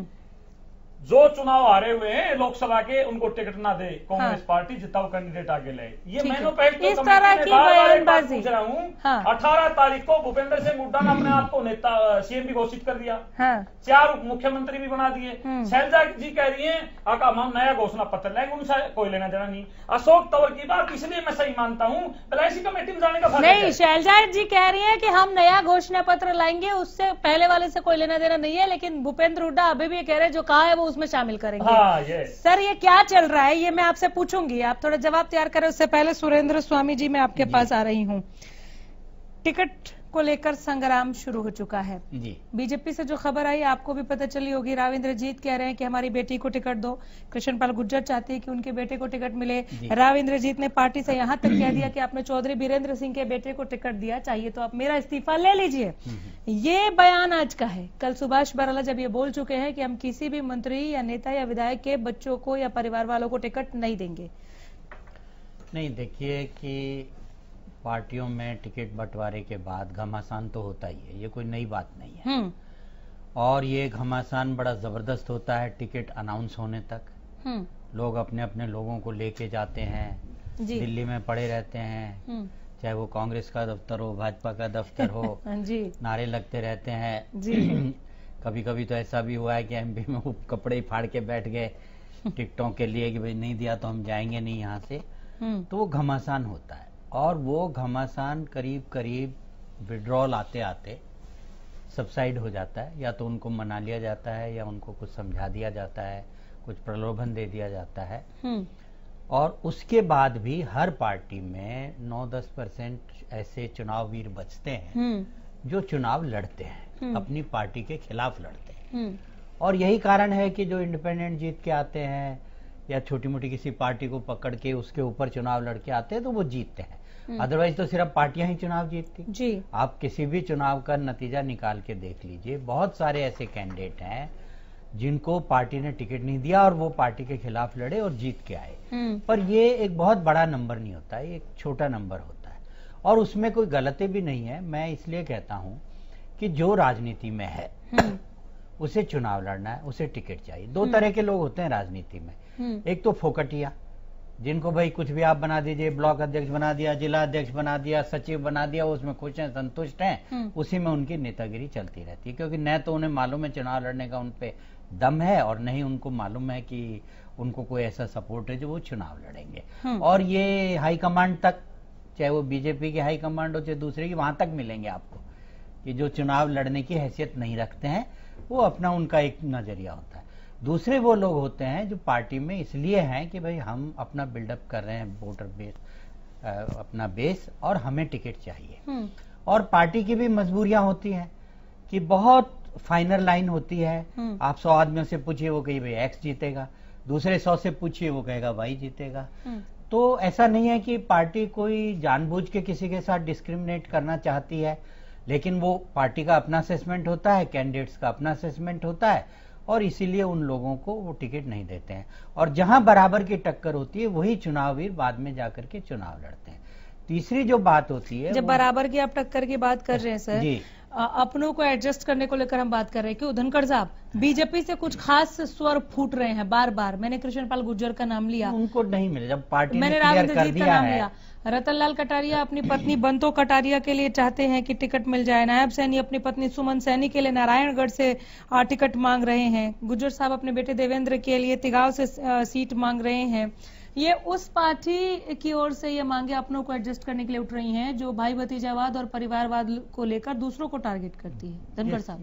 जो चुनाव हारे हुए हैं लोकसभा के, उनको टिकट ना दे कांग्रेस हाँ। पार्टी, जिताऊ कैंडिडेट आगे ले। ये मैनिफेस्टो इस तरह की बयानबाजी पूछ रहा हूँ। अठारह हाँ। तारीख को भूपेंद्र सिंह हुड्डा ने अपने आप को नेता सीएम भी घोषित कर दिया। हाँ। चार उप मुख्यमंत्री भी बना दिए। शैलजा जी कह रही है आका हम नया घोषणा पत्र लाएंगे, उनसे कोई लेना देना नहीं। अशोक तंवर की बात इसलिए मैं सही मानता हूँ, एलआईसी कमेटी में जाने का नहीं। शैलजा जी कह रही है कि हम नया घोषणा पत्र लाएंगे, उससे पहले वाले से कोई लेना देना नहीं है, लेकिन भूपेंद्र हुड्डा अभी भी कह रहे जो कहा है वो उसमें शामिल करेंगे। हाँ, ये। सर, ये क्या चल रहा है, ये मैं आपसे पूछूंगी, आप थोड़ा जवाब तैयार करें। उससे पहले सुरेंद्र स्वामी जी, मैं आपके पास आ रही हूँ। टिकट को लेकर संग्राम शुरू हो चुका है जी। बीजेपी से जो खबर आई आपको भी पता चली होगी, राव इंद्रजीत कह रहे हैं कि हमारी बेटी को टिकट दो। कृष्णपाल गुर्जर चाहती है कि उनके बेटे को टिकट मिले। राव इंद्रजीत ने पार्टी से यहां तक कह दिया कि आपने चौधरी बीरेंद्र सिंह के बेटे को टिकट दिया, चाहिए तो आप मेरा इस्तीफा ले लीजिए। ये बयान आज का है। कल सुभाष बराला जब ये बोल चुके हैं कि हम किसी भी मंत्री या नेता या विधायक के बच्चों को या परिवार वालों को टिकट नहीं देंगे। नहीं, देखिए कि पार्टियों में टिकट बंटवारे के बाद घमासान तो होता ही है, ये कोई नई बात नहीं है। और ये घमासान बड़ा जबरदस्त होता है टिकट अनाउंस होने तक। लोग अपने अपने लोगों को लेके जाते हैं, दिल्ली में पड़े रहते हैं, चाहे वो कांग्रेस का दफ्तर हो, भाजपा का दफ्तर हो, नारे लगते रहते हैं जी। कभी कभी तो ऐसा भी हुआ है कि एमपी में वो कपड़े ही फाड़ के बैठ गए टिकटों के लिए कि भाई नहीं दिया तो हम जाएंगे नहीं यहाँ से। तो वो घमासान होता है, और वो घमासान करीब करीब विड्रॉल आते आते सबसाइड हो जाता है। या तो उनको मना लिया जाता है, या उनको कुछ समझा दिया जाता है, कुछ प्रलोभन दे दिया जाता है। और उसके बाद भी हर पार्टी में नौ दस परसेंट ऐसे चुनाव वीर बचते हैं जो चुनाव लड़ते हैं, अपनी पार्टी के खिलाफ लड़ते हैं। और यही कारण है कि जो इंडिपेंडेंट जीत के आते हैं या छोटी मोटी किसी पार्टी को पकड़ के उसके ऊपर चुनाव लड़के आते हैं तो वो जीतते हैं। अदरवाइज तो सिर्फ पार्टियां ही चुनाव जीतती जी। आप किसी भी चुनाव का नतीजा निकाल के देख लीजिए, बहुत सारे ऐसे कैंडिडेट हैं जिनको पार्टी ने टिकट नहीं दिया और वो पार्टी के खिलाफ लड़े और जीत के आए। पर ये एक बहुत बड़ा नंबर नहीं होता है, एक छोटा नंबर होता है, और उसमें कोई गलती भी नहीं है। मैं इसलिए कहता हूं कि जो राजनीति में है उसे चुनाव लड़ना है, उसे टिकट चाहिए। दो तरह के लोग होते हैं राजनीति में, एक तो फोकटिया, जिनको भाई कुछ भी आप बना दीजिए, ब्लॉक अध्यक्ष बना दिया, जिला अध्यक्ष बना दिया, सचिव बना दिया, उसमें खुश हैं, संतुष्ट हैं, उसी में उनकी नेतागिरी चलती रहती है। क्योंकि न तो उन्हें मालूम है चुनाव लड़ने का उन पे दम है, और नहीं उनको मालूम है कि उनको कोई ऐसा सपोर्ट है जो वो चुनाव लड़ेंगे। और ये हाईकमांड तक, चाहे वो बीजेपी की हाईकमांड हो चाहे दूसरे की, वहां तक मिलेंगे आपको कि जो चुनाव लड़ने की हैसियत नहीं रखते हैं, वो अपना उनका एक नजरिया होता है। दूसरे वो लोग होते हैं जो पार्टी में इसलिए हैं कि भाई हम अपना बिल्डअप कर रहे हैं वोटर बेस, अपना बेस, और हमें टिकट चाहिए। और पार्टी की भी मजबूरियां होती हैं कि बहुत फाइनल लाइन होती है। आप सौ आदमियों से पूछिए वो कही भाई एक्स जीतेगा, दूसरे सौ से पूछिए वो कहेगा वाई जीतेगा। तो ऐसा नहीं है कि पार्टी कोई जानबूझ के किसी के साथ डिस्क्रिमिनेट करना चाहती है, लेकिन वो पार्टी का अपना असेसमेंट होता है, कैंडिडेट्स का अपना असेसमेंट होता है, और इसीलिए उन लोगों को वो टिकट नहीं देते हैं। और जहां बराबर की टक्कर होती है वही चुनाववीर बाद में जाकर के चुनाव लड़ते हैं। तीसरी जो बात होती है, जब बराबर की आप टक्कर की बात कर रहे हैं सर जी, अपनों को एडजस्ट करने को लेकर हम बात कर रहे हैं कि धनखड़ साहब बीजेपी से कुछ खास स्वर फूट रहे हैं बार बार। मैंने कृष्ण पाल गुर्जर का नाम लिया, उनको नहीं मिले। जब पार्टी मैंने ने क्लियर कर दिया है। रतनलाल कटारिया अपनी पत्नी बंतो कटारिया के लिए चाहते हैं कि टिकट मिल जाए। नायब सैनी अपनी पत्नी सुमन सैनी के लिए नारायणगढ़ से टिकट मांग रहे हैं। गुर्जर साहब अपने बेटे देवेंद्र के लिए तिगांव से सीट मांग रहे हैं। ये उस पार्टी की ओर से ये मांगे अपनों को एडजस्ट करने के लिए उठ रही हैं जो भाई भतीजावाद और परिवारवाद को लेकर दूसरों को टारगेट करती है। धनखड़ साहब,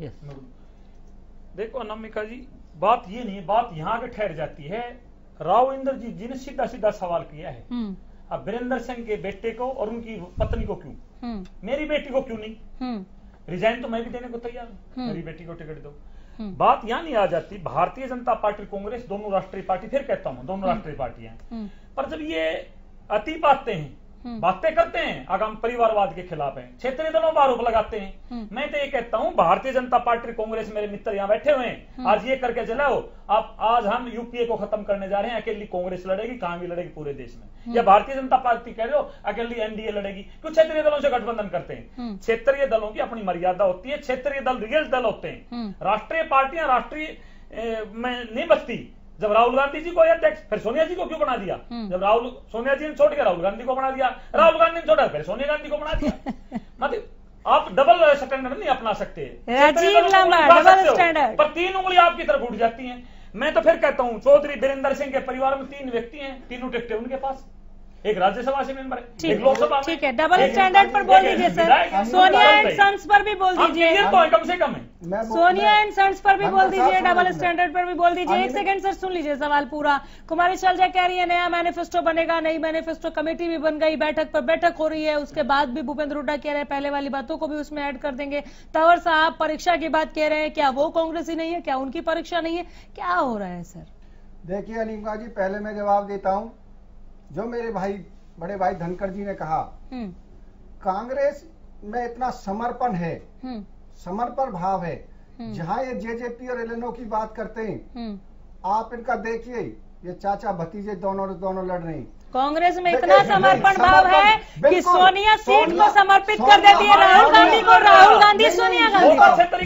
देखो अनामिका जी, बात ये नहीं, बात यहाँ पे ठहर जाती है। राव इंद्र जी जी ने सीधा सीधा सवाल किया है, अब वीरेंद्र सिंह के बेटे को और उनकी पत्नी को क्यों, मेरी बेटी को क्यों नहीं? रिजाइन तो मैं भी देने को तैयार हूँ, मेरी बेटी को टिकट दो। बात यहाँ नहीं आ जाती। भारतीय जनता पार्टी, कांग्रेस दोनों राष्ट्रीय पार्टी, फिर कहता हूँ दोनों राष्ट्रीय पार्टियां, पर जब ये अति बातें हैं, बातें करते हैं आगाम परिवारवाद के खिलाफ है, क्षेत्रीय दलों पर आरोप लगाते हैं। मैं तो ये कहता हूं भारतीय जनता पार्टी, कांग्रेस, मेरे मित्र यहाँ बैठे हुए हैं, आज ये करके चलाओ। आप आज हम यूपीए को खत्म करने जा रहे हैं, अकेली कांग्रेस लड़ेगी, कहां भी लड़ेगी पूरे देश में, या भारतीय जनता पार्टी कह रहे हो अकेली एनडीए लड़ेगी, क्यों क्षेत्रीय दलों से गठबंधन करते हैं? क्षेत्रीय दलों की अपनी मर्यादा होती है, क्षेत्रीय दल रियल दल होते हैं। राष्ट्रीय पार्टियां राष्ट्रीय में नहीं बचती। जब राहुल गांधी जी को अध्यक्ष, फिर सोनिया जी को क्यों बना दिया? जब राहुल सोनिया जी ने छोड़ दिया, राहुल गांधी को बना दिया, राहुल गांधी ने छोड़ा, फिर सोनिया गांधी को बना दिया। मतलब आप डबल स्टैंडर्ड नहीं अपना सकते। राजीव लांबा डबल स्टैंडर्ड, पर तीन उंगली आपकी तरफ उठ जाती हैं। मैं तो फिर कहता हूं चौधरी वीरेंद्र सिंह के परिवार में तीन व्यक्ति हैं, तीनों टिकटें उनके पास, एक राज्यसभा से मेंबर है, एक लोकसभा में। ठीक है, डबल स्टैंडर्ड पर बोल दीजिए सर। सोनिया एंड सन्स पर भी बोल दीजिए, तो कम से कम है। सोनिया एंड सन्स पर भी बोल दीजिए, डबल स्टैंडर्ड पर भी बोल दीजिए। एक सेकंड सर, सुन लीजिए सवाल पूरा। कुमारी शैलजा कह रही है नया मैनिफेस्टो बनेगा, नई मैनिफेस्टो कमेटी भी बन गई, बैठक पर बैठक हो रही है, उसके बाद भी भूपेंद्र हुड्डा कह रहे हैं पहले वाली बातों को भी उसमें ऐड कर देंगे। तंवर साहब परीक्षा की बात कह रहे हैं, क्या वो कांग्रेस ही नहीं है, क्या उनकी परीक्षा नहीं है, क्या हो रहा है सर? देखिए अनिका जी, पहले मैं जवाब देता हूं। जो मेरे भाई बड़े भाई धनखड़ जी ने कहा, कांग्रेस में इतना समर्पण है, समर्पण भाव है। जहां ये जेजेपी और एलएनओ की बात करते हैं, आप इनका देखिए, ये चाचा भतीजे दोनों दोनों लड़ रहे हैं। कांग्रेस में इतना समर्पण भाव है कि सोनिया सीट को समर्पित कर देती है राहुल गांधी को, राहुल गांधी सोनिया गांधी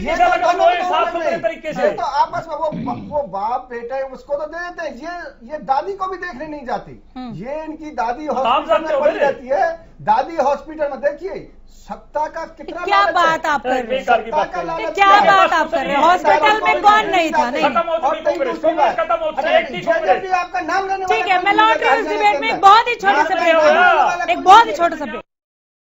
को। तो आपस में वो वो बाप बेटा है, उसको तो दे देते हैं। ये ये दादी को भी देखने नहीं जाती। ये इनकी दादी हॉस्पिटल में पड़ी रहती है, दादी हॉस्पिटल में। देखिए सत्ता का कितना, क्या बात आप कर रहे हैं, क्या बात आप कर रहे हैं? हॉस्पिटल में कौन नहीं था? नहीं, आपका नाम लेने, ठीक है, मैं लौट रही हूँ इस डिबेट में। एक बहुत ही छोटे से ब्रेक, एक बहुत ही छोटे से ब्रेक।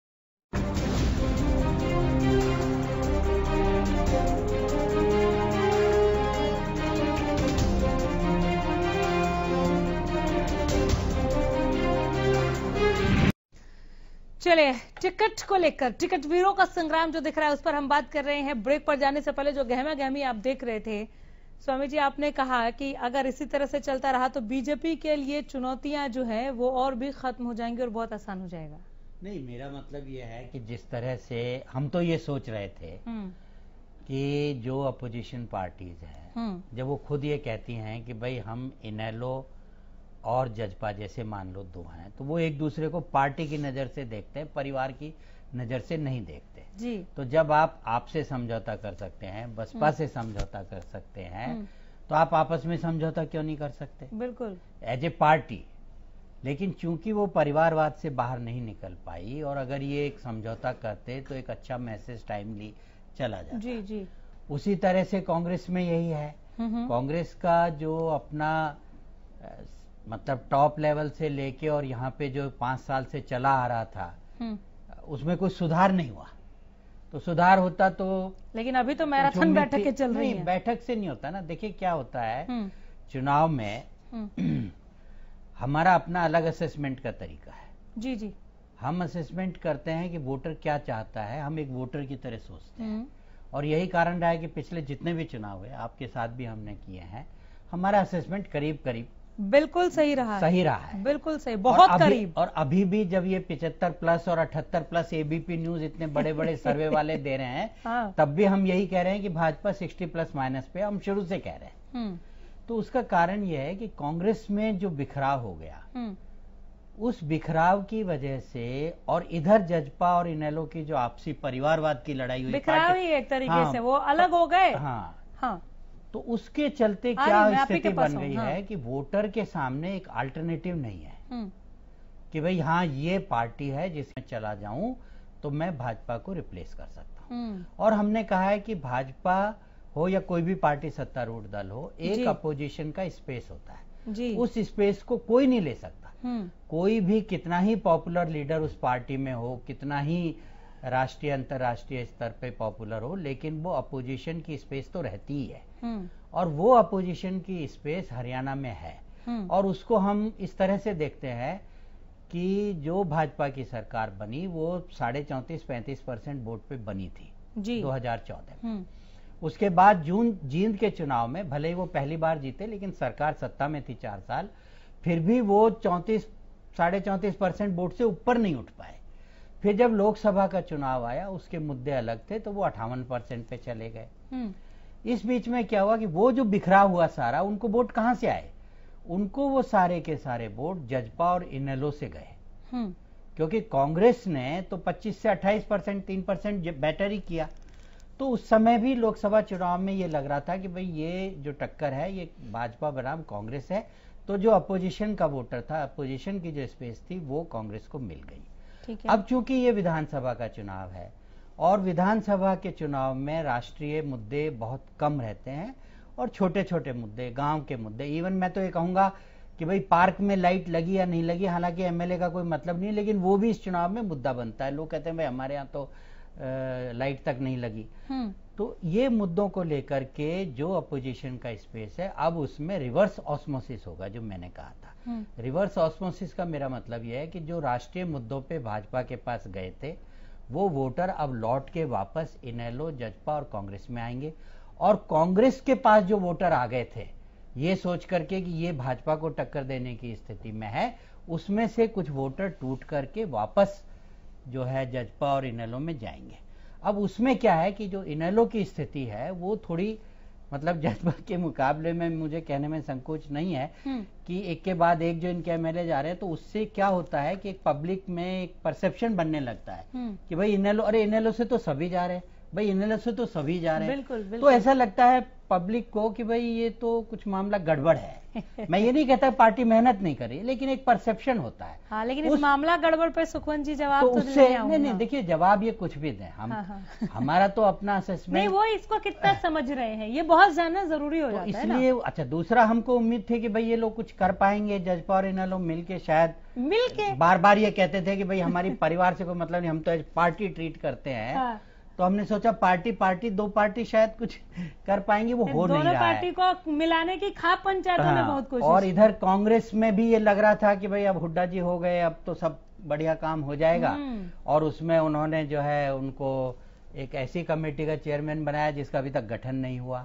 चलिए, टिकट को लेकर, टिकट वीरों का संग्राम जो दिख रहा है उस पर हम बात कर रहे हैं। ब्रेक पर जाने से पहले जो गहमा गहमी आप देख रहे थे, स्वामी जी आपने कहा कि अगर इसी तरह से चलता रहा तो बीजेपी के लिए चुनौतियां जो है वो और भी खत्म हो जाएंगी और बहुत आसान हो जाएगा। नहीं, मेरा मतलब ये है कि जिस तरह से हम तो ये सोच रहे थे कि जो अपोजिशन पार्टीज हैं, जब वो खुद ये कहती हैं कि भाई हम इनेलो और जजपा जैसे मान लो दो हैं, तो वो एक दूसरे को पार्टी की नजर से देखते हैं, परिवार की नजर से नहीं देखते जी। तो जब आप आपसे समझौता कर सकते हैं, बसपा से समझौता कर सकते हैं, तो आप आपस में समझौता क्यों नहीं कर सकते? बिल्कुल, एज ए पार्टी। लेकिन चूंकि वो परिवारवाद से बाहर नहीं निकल पाई, और अगर ये एक समझौता करते तो एक अच्छा मैसेज टाइमली चला जाता। जी जी। उसी तरह से कांग्रेस में यही है। कांग्रेस का जो अपना मतलब टॉप लेवल से लेके और यहाँ पे जो पांच साल से चला आ रहा था, उसमें कोई सुधार नहीं हुआ। तो सुधार होता तो। लेकिन अभी तो मैराथन बैठकें चल रही हैं। बैठक से नहीं होता ना। देखिए क्या होता है चुनाव में हमारा अपना अलग असेसमेंट का तरीका है। जी जी। हम असेसमेंट करते हैं कि वोटर क्या चाहता है, हम एक वोटर की तरह सोचते हैं। और यही कारण रहा है कि पिछले जितने भी चुनाव हुए, आपके साथ भी हमने किए हैं, हमारा असेसमेंट करीब करीब बिल्कुल सही रहा सही रहा है। बिल्कुल सही, बहुत और करीब। और अभी भी जब ये पिछहत्तर प्लस और अठहत्तर प्लस एबीपी न्यूज इतने बड़े बड़े सर्वे वाले दे रहे हैं, हाँ। तब भी हम यही कह रहे हैं कि भाजपा साठ प्लस माइनस पे, हम शुरू से कह रहे हैं। तो उसका कारण यह है कि कांग्रेस में जो बिखराव हो गया, उस बिखराव की वजह से, और इधर जजपा और इनेलो की जो आपसी परिवारवाद की लड़ाई हुई, बिखराव ही एक तरीके हाँ, से वो अलग हो गए। हाँ हाँ। तो उसके चलते क्या स्थिति बन गई हाँ। है कि वोटर के सामने एक अल्टरनेटिव नहीं है कि भाई हाँ ये पार्टी है जिसमें चला जाऊं तो मैं भाजपा को रिप्लेस कर सकता हूं। और हमने कहा है कि भाजपा हो या कोई भी पार्टी सत्तारूढ़ दल हो, एक अपोजिशन का स्पेस होता है जी। उस स्पेस को कोई नहीं ले सकता। कोई भी कितना ही पॉपुलर लीडर उस पार्टी में हो, कितना ही राष्ट्रीय अंतर्राष्ट्रीय स्तर पे पॉपुलर हो, लेकिन वो अपोजिशन की स्पेस तो रहती ही है। और वो अपोजिशन की स्पेस हरियाणा में है। और उसको हम इस तरह से देखते हैं कि जो भाजपा की सरकार बनी वो साढ़े चौंतीस पैंतीस परसेंट वोट पे बनी थी जी। दो हज़ार चौदह में। उसके बाद जून जींद के चुनाव में भले ही वो पहली बार जीते, लेकिन सरकार सत्ता में थी चार साल, फिर भी वो चौंतीस साढ़े चौंतीस परसेंट वोट से ऊपर नहीं उठ पाए। फिर जब लोकसभा का चुनाव आया, उसके मुद्दे अलग थे, तो वो अट्ठावन परसेंट पे चले गए। इस बीच में क्या हुआ कि वो जो बिखराव हुआ सारा, उनको वोट कहां से आए? उनको वो सारे के सारे वोट जजपा और इनेलो से गए, क्योंकि कांग्रेस ने तो पच्चीस से अट्ठाईस परसेंट तीन परसेंट बेटर ही किया। तो उस समय भी लोकसभा चुनाव में ये लग रहा था कि भाई ये जो टक्कर है ये भाजपा बनाम कांग्रेस है। तो जो अपोजिशन का वोटर था, अपोजिशन की जो स्पेस थी, वो कांग्रेस को मिल गई। अब चूंकि ये विधानसभा का चुनाव है और विधानसभा के चुनाव में राष्ट्रीय मुद्दे बहुत कम रहते हैं और छोटे छोटे मुद्दे, गांव के मुद्दे, इवन मैं तो ये कहूंगा कि भाई पार्क में लाइट लगी या नहीं लगी, हालांकि एमएलए का कोई मतलब नहीं, लेकिन वो भी इस चुनाव में मुद्दा बनता है। लोग कहते हैं भाई हमारे यहाँ तो आ, लाइट तक नहीं लगी। तो ये मुद्दों को लेकर के जो अपोजिशन का स्पेस है, अब उसमें रिवर्स ऑस्मोसिस होगा, जो मैंने कहा था। रिवर्स ऑस्मोसिस का मेरा मतलब यह है कि जो राष्ट्रीय मुद्दों पे भाजपा के पास गए थे, वो वोटर अब लौट के वापस इनेलो, जजपा और कांग्रेस में आएंगे। और कांग्रेस के पास जो वोटर आ गए थे ये सोच करके कि ये भाजपा को टक्कर देने की स्थिति में है, उसमें से कुछ वोटर टूट करके वापस जो है जजपा और इनेलो में जाएंगे। अब उसमें क्या है कि जो इनेलो की स्थिति है वो थोड़ी, मतलब जजपा के मुकाबले में मुझे कहने में संकोच नहीं है कि एक के बाद एक जो इनके एमएलए जा रहे हैं, तो उससे क्या होता है कि एक पब्लिक में एक परसेप्शन बनने लगता है कि भाई इनेलो, अरे इनेलो से तो सभी जा रहे हैं, भाई इनेलो से तो सभी जा रहे हैं। बिल्कुल, बिल्कुल। तो ऐसा लगता है पब्लिक को कि भाई ये तो कुछ मामला गड़बड़ है। मैं ये नहीं कहता पार्टी मेहनत नहीं कर रही, लेकिन एक परसेप्शन होता है। हाँ, लेकिन उस, इस मामला गड़बड़ पे सुखवंत जी जवाब तो, तो उससे नहीं, नहीं, नहीं देखिए जवाब ये कुछ भी दें हम, हाँ, हाँ। हमारा तो अपना असेसमेंट नहीं, वो इसको कितना समझ रहे हैं ये बहुत जानना जरूरी हो तो जाता है इसलिए। अच्छा, दूसरा हमको उम्मीद थी कि भाई ये लोग कुछ कर पाएंगे, जजपा और इनेलो मिलके, शायद मिलके बार बार ये कहते थे कि भाई हमारी परिवार से कोई मतलब नहीं, हम तो पार्टी ट्रीट करते हैं। तो हमने सोचा पार्टी पार्टी दो पार्टी शायद कुछ कर पाएंगे, वो हो नहीं रहा है। पार्टी को मिलाने की खाप पंचायतों हाँ, ने बहुत कोशिश। और इधर कांग्रेस में भी ये लग रहा था कि भाई अब हुड्डा जी हो गए, अब तो सब बढ़िया काम हो जाएगा। और उसमें उन्होंने जो है उनको एक ऐसी कमेटी का चेयरमैन बनाया जिसका अभी तक गठन नहीं हुआ,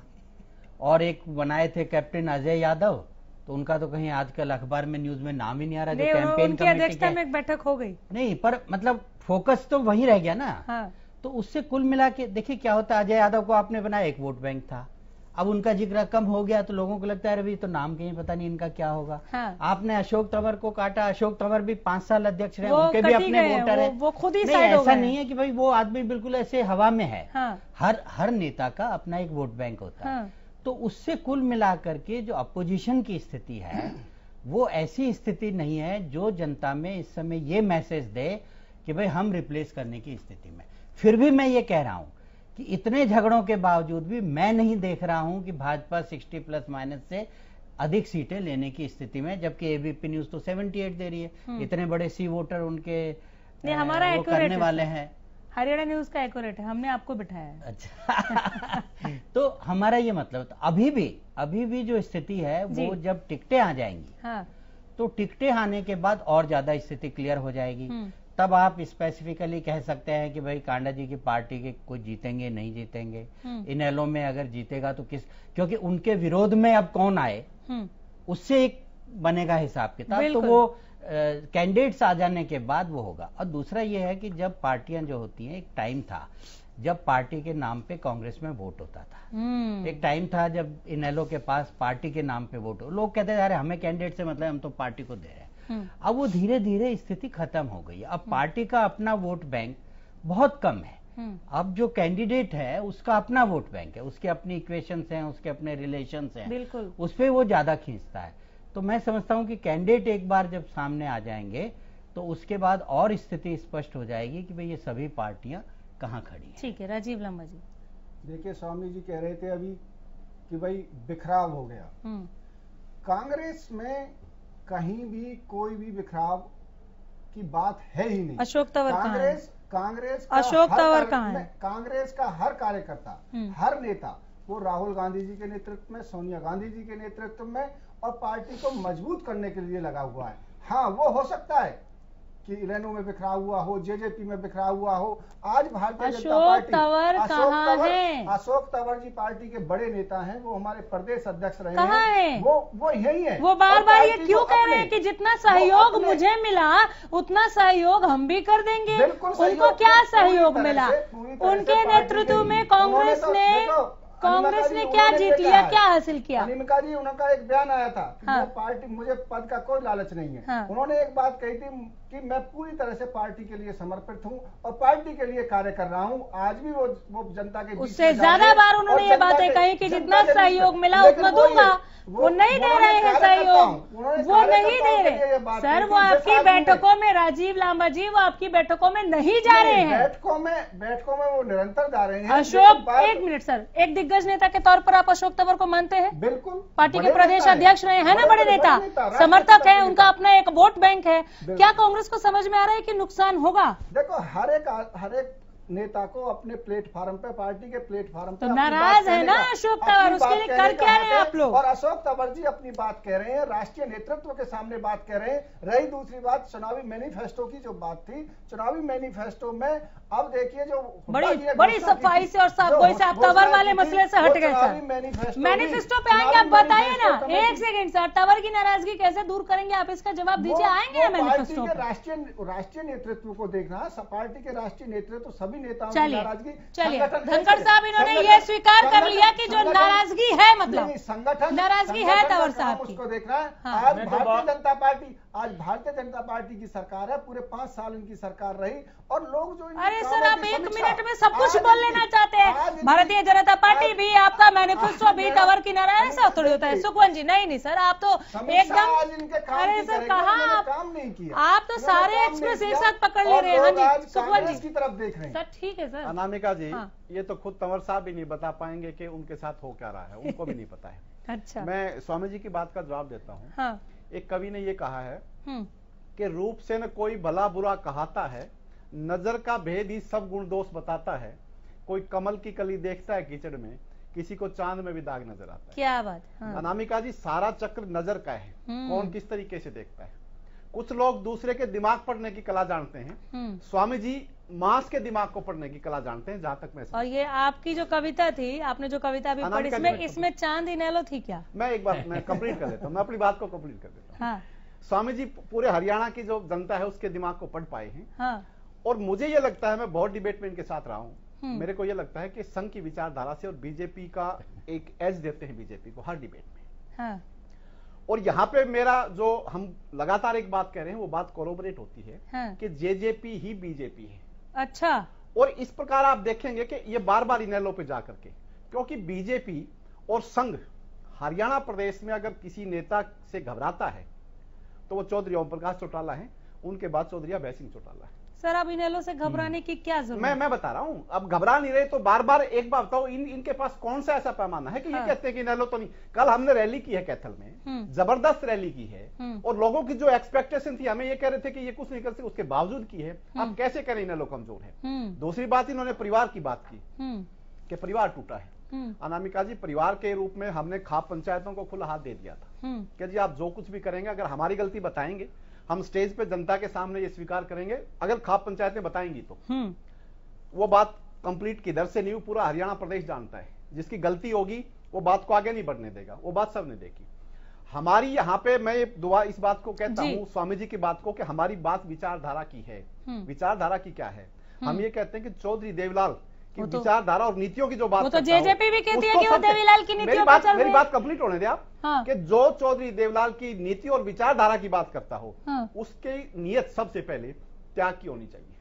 और एक बनाए थे कैप्टन अजय यादव, तो उनका तो कहीं आजकल अखबार में न्यूज में नाम ही नहीं आ रहा। जो कैंपेन कमेटी अध्यक्षता में एक बैठक हो गई नहीं, पर मतलब फोकस तो वही रह गया ना। हाँ। तो उससे कुल मिला के देखिए क्या होता है। अजय यादव को आपने बनाया, एक वोट बैंक था, अब उनका जिक्र कम हो गया तो लोगों को लगता है अरे तो नाम कहीं पता नहीं इनका क्या होगा। हाँ। आपने अशोक तंवर को काटा, अशोक तंवर भी पांच साल अध्यक्ष रहे, उनके भी अपने वोटर है। वो खुद ही नहीं, ऐसा नहीं है कि भाई वो आदमी बिल्कुल ऐसे हवा में है। हाँ। हर हर नेता का अपना एक वोट बैंक होता है। तो उससे कुल मिला करके जो अपोजिशन की स्थिति है वो ऐसी स्थिति नहीं है जो जनता में इस समय ये मैसेज दे कि भाई हम रिप्लेस करने की स्थिति में। फिर भी मैं ये कह रहा हूं कि इतने झगड़ों के बावजूद भी मैं नहीं देख रहा हूं कि भाजपा साठ प्लस माइनस से अधिक सीटें लेने की स्थिति में, जबकि एबीपी न्यूज तो अठहत्तर दे रही है। इतने बड़े सी वोटर उनके नहीं, हमारा वो करने वाले हैं। हरियाणा न्यूज का एक्यूरेट है, हमने आपको बिठाया है। अच्छा तो हमारा ये मतलब तो अभी भी अभी भी जो स्थिति है वो जब टिकटें आ जाएंगी, हाँ। तो टिकटें आने के बाद और ज्यादा स्थिति क्लियर हो जाएगी। तब आप स्पेसिफिकली कह सकते हैं कि भाई कांडा जी की पार्टी के कुछ जीतेंगे नहीं जीतेंगे, इनेलो में अगर जीतेगा तो किस, क्योंकि उनके विरोध में अब कौन आए उससे एक बनेगा हिसाब किताब, तो वो कैंडिडेट्स आ जाने के बाद वो होगा। और दूसरा ये है कि जब पार्टियां जो होती हैं, एक टाइम था जब पार्टी के नाम पे कांग्रेस में वोट होता था, एक टाइम था जब इनेलो के पास पार्टी के नाम पे वोट हो, लोग कहते थे अरे हमें कैंडिडेट से मतलब हम तो पार्टी को दे रहे हैं। अब वो धीरे धीरे स्थिति खत्म हो गई है। अब पार्टी का अपना वोट बैंक बहुत कम है। अब जो कैंडिडेट है उसका अपना वोट बैंक है, उसके अपनी इक्वेशंस हैं, उसके अपने रिलेशंस हैं, बिल्कुल उस पर वो ज्यादा खींचता है। तो मैं समझता हूं कि कैंडिडेट एक बार जब सामने आ जाएंगे तो उसके बाद और स्थिति स्पष्ट हो जाएगी कि भाई ये सभी पार्टियां कहां खड़ी हैं। ठीक है, राजीव लांबा जी। देखिए स्वामी जी कह रहे थे अभी कि भाई बिखराव हो गया। कांग्रेस में कहीं भी कोई भी बिखराव की बात है ही नहीं। अशोक तंवर कांग्रेस कांग्रेस अशोक तंवर कहां है? कांग्रेस का हर कार्यकर्ता, हर नेता, वो राहुल गांधी जी के नेतृत्व में, सोनिया गांधी जी के नेतृत्व में और पार्टी को मजबूत करने के लिए लगा हुआ है। हाँ, वो हो सकता है कि इनेलो में बिखराव हुआ हो, जेजेपी में बिखराव हुआ हो। आज भारतीय जनता पार्टी, अशोक तंवर अशोक तंवर जी पार्टी के बड़े नेता हैं, वो हमारे प्रदेश अध्यक्ष रहे हैं। है? वो वो यही है। वो बार बार ये क्यों कह रहे हैं कि जितना सहयोग मुझे मिला उतना सहयोग हम भी कर देंगे। उनको क्या सहयोग मिला? उनके नेतृत्व में कांग्रेस ने कांग्रेस ने क्या जीत लिया, क्या हासिल किया? अनिमिका जी, उनका एक बयान आया था कि हाँ। मैं पार्टी, मुझे पद का कोई लालच नहीं है। हाँ। उन्होंने एक बात कही थी कि मैं पूरी तरह से पार्टी के लिए समर्पित हूं और पार्टी के लिए कार्य कर रहा हूं। आज भी वो वो जनता के उससे ज्यादा बार उन्होंने ये बातें कही कि जितना सहयोग मिला उतना दूंगा। वो नहीं दे रहे हैं सहयोग, वो नहीं दे रहे सर। वो आपकी बैठकों में, राजीव लांबा जी, वो आपकी बैठकों में नहीं जा रहे हैं। बैठकों में बैठकों में वो निरंतर जा रहे हैं। अशोक, एक मिनट सर, एक दिग्गज नेता के तौर पर आप अशोक तंवर को मानते हैं? बिल्कुल। पार्टी के प्रदेश अध्यक्ष रहे हैं ना, बड़े नेता, समर्थक है, उनका अपना एक वोट बैंक है। क्या कांग्रेस को समझ में आ रहा है कि नुकसान होगा? देखो, हर एक हर एक नेता को अपने प्लेटफार्म पे, पार्टी के प्लेटफार्म पे तो नाराज है ना अशोक तंवर, उसके लिए कर क्या रहे हैं आप लोग? और अशोक तंवर जी अपनी बात कह रहे हैं, राष्ट्रीय नेतृत्व के सामने बात कह रहे हैं। रही दूसरी बात चुनावी मैनिफेस्टो की, जो बात थी चुनावी मैनिफेस्टो में, अब देखिए जो बड़ी बड़ी सफाई से और साफ गोई से आप तंवर वाले मसले से हट गए सर। मैनिफेस्टो पे आएंगे, आप बताइए ना। एक सेकंड सर, तंवर की नाराजगी कैसे दूर करेंगे आप, इसका जवाब दीजिए। आएंगे मैनिफेस्टो पे? राष्ट्रीय राष्ट्रीय नेतृत्व को देखना, पार्टी के राष्ट्रीय नेतृत्व, सभी नेताओं की चलिए नाराजगी। चलिए धनखड़ साहब, इन्होंने ये स्वीकार कर लिया कि जो नाराजगी है, मतलब संगठन नाराजगी है तंवर साहब की। उसको देखना है। आज भारतीय जनता पार्टी आज भारतीय जनता पार्टी की सरकार है, पूरे पांच साल इनकी सरकार रही और लोग जो, अरे सर आप एक मिनट में सब कुछ बोल लेना चाहते हैं। भारतीय जनता पार्टी भी, आपका मैनिफेस्टो भी, तंवर की नाराज, ऐसा थोड़ी होता है सुखवंत जी। नहीं नहीं सर, आप तो एकदम, अरे सर कहा काम नहीं किया, आप तो सारे एक्सप्रेस एक साथ पकड़ ले रहे हैं। हाँ जी सुखवंत जी की तरफ देख रहे हैं सर। ठीक है सर। अनामिका जी, ये तो खुद तंवर साहब भी नहीं बता पाएंगे कि उनके साथ हो क्या रहा है, उनको भी नहीं पता है। अच्छा, मैं स्वामी जी की बात का जवाब देता हूँ। हाँ। एक कवि ने ये कहा है कि रूप से न कोई भला बुरा कहाता है, नजर का भेद ही सब गुण दोष बताता है। कोई कमल की कली देखता है कीचड़ में, किसी को चांद में भी दाग नजर आता है। क्या बात। हाँ। अनामिका जी, सारा चक्र नजर का है, कौन किस तरीके से देखता है। कुछ लोग दूसरे के दिमाग पढ़ने की कला जानते हैं, स्वामी जी मांस के दिमाग को पढ़ने की कला जानते हैं, जहां तक मैं। और ये आपकी जो कविता थी, आपने जो कविता अभी पढ़ी, इसमें इसमें चांद इनेलो थी क्या? मैं एक बार मैं कंप्लीट कर देता हूँ, मैं अपनी बात को कंप्लीट कर देता हूँ। हाँ। स्वामी जी पूरे हरियाणा की जो जनता है उसके दिमाग को पढ़ पाए हैं। हाँ। और मुझे ये लगता है, मैं बहुत डिबेट में इनके साथ रहा हूँ, मेरे को ये लगता है कि संघ की विचारधारा से और बीजेपी का एक एज देते हैं बीजेपी को हर डिबेट में। हाँ। और यहाँ पे मेरा जो हम लगातार एक बात कह रहे हैं वो बात कोरोबरेट होती है। हाँ। कि जेजेपी ही बीजेपी है। अच्छा। और इस प्रकार आप देखेंगे कि ये बार बार इनेलो पे जाकर के, क्योंकि बीजेपी और संघ हरियाणा प्रदेश में अगर किसी नेता से घबराता है तो वो चौधरी ओम प्रकाश चौटाला है, उनके बाद चौधरी अभय सिंह चौटाला है। सर अब इनेलो से घबराने की क्या जरूरत? मैं मैं बता रहा हूं, अब घबरा नहीं रहे तो बार बार एक बार बताओ, इन इनके पास कौन सा ऐसा पैमाना है कि हाँ। ये कहते हैं कि इनेलो तो नहीं। कल हमने रैली की है कैथल में, जबरदस्त रैली की है, और लोगों की जो एक्सपेक्टेशन थी, हमें ये कह रहे थे कि ये कुछ नहीं कर सकते, उसके बावजूद की है। अब कैसे करें, इनेलो कमजोर है। दूसरी बात, इन्होंने परिवार की बात की कि परिवार टूटा है। अनामिका जी, परिवार के रूप में हमने खाप पंचायतों को खुला हाथ दे दिया था कि जी आप जो कुछ भी करेंगे, अगर हमारी गलती बताएंगे, हम स्टेज पे जनता के सामने ये स्वीकार करेंगे, अगर खाप पंचायतें बताएंगी तो वो बात कंप्लीट किधर से नहीं, पूरा हरियाणा प्रदेश जानता है। जिसकी गलती होगी वो बात को आगे नहीं बढ़ने देगा, वो बात सबने देखी। हमारी यहाँ पे मैं दुआ इस बात को कहता हूँ, स्वामी जी की बात को, कि हमारी बात विचारधारा की है। विचारधारा की क्या है? हम ये कहते हैं कि चौधरी देवीलाल की विचारधारा और नीतियों की जो बात, वो तो जेजेपी भी कहती है कि वो देवीलाल की नीतियों पर चल रही है। मेरी बात कंप्लीट होने दे आप। हाँ। कि जो चौधरी देवीलाल की नीति और विचारधारा की बात करता हो, हाँ। उसकी नियत सबसे पहले त्याग की होनी चाहिए।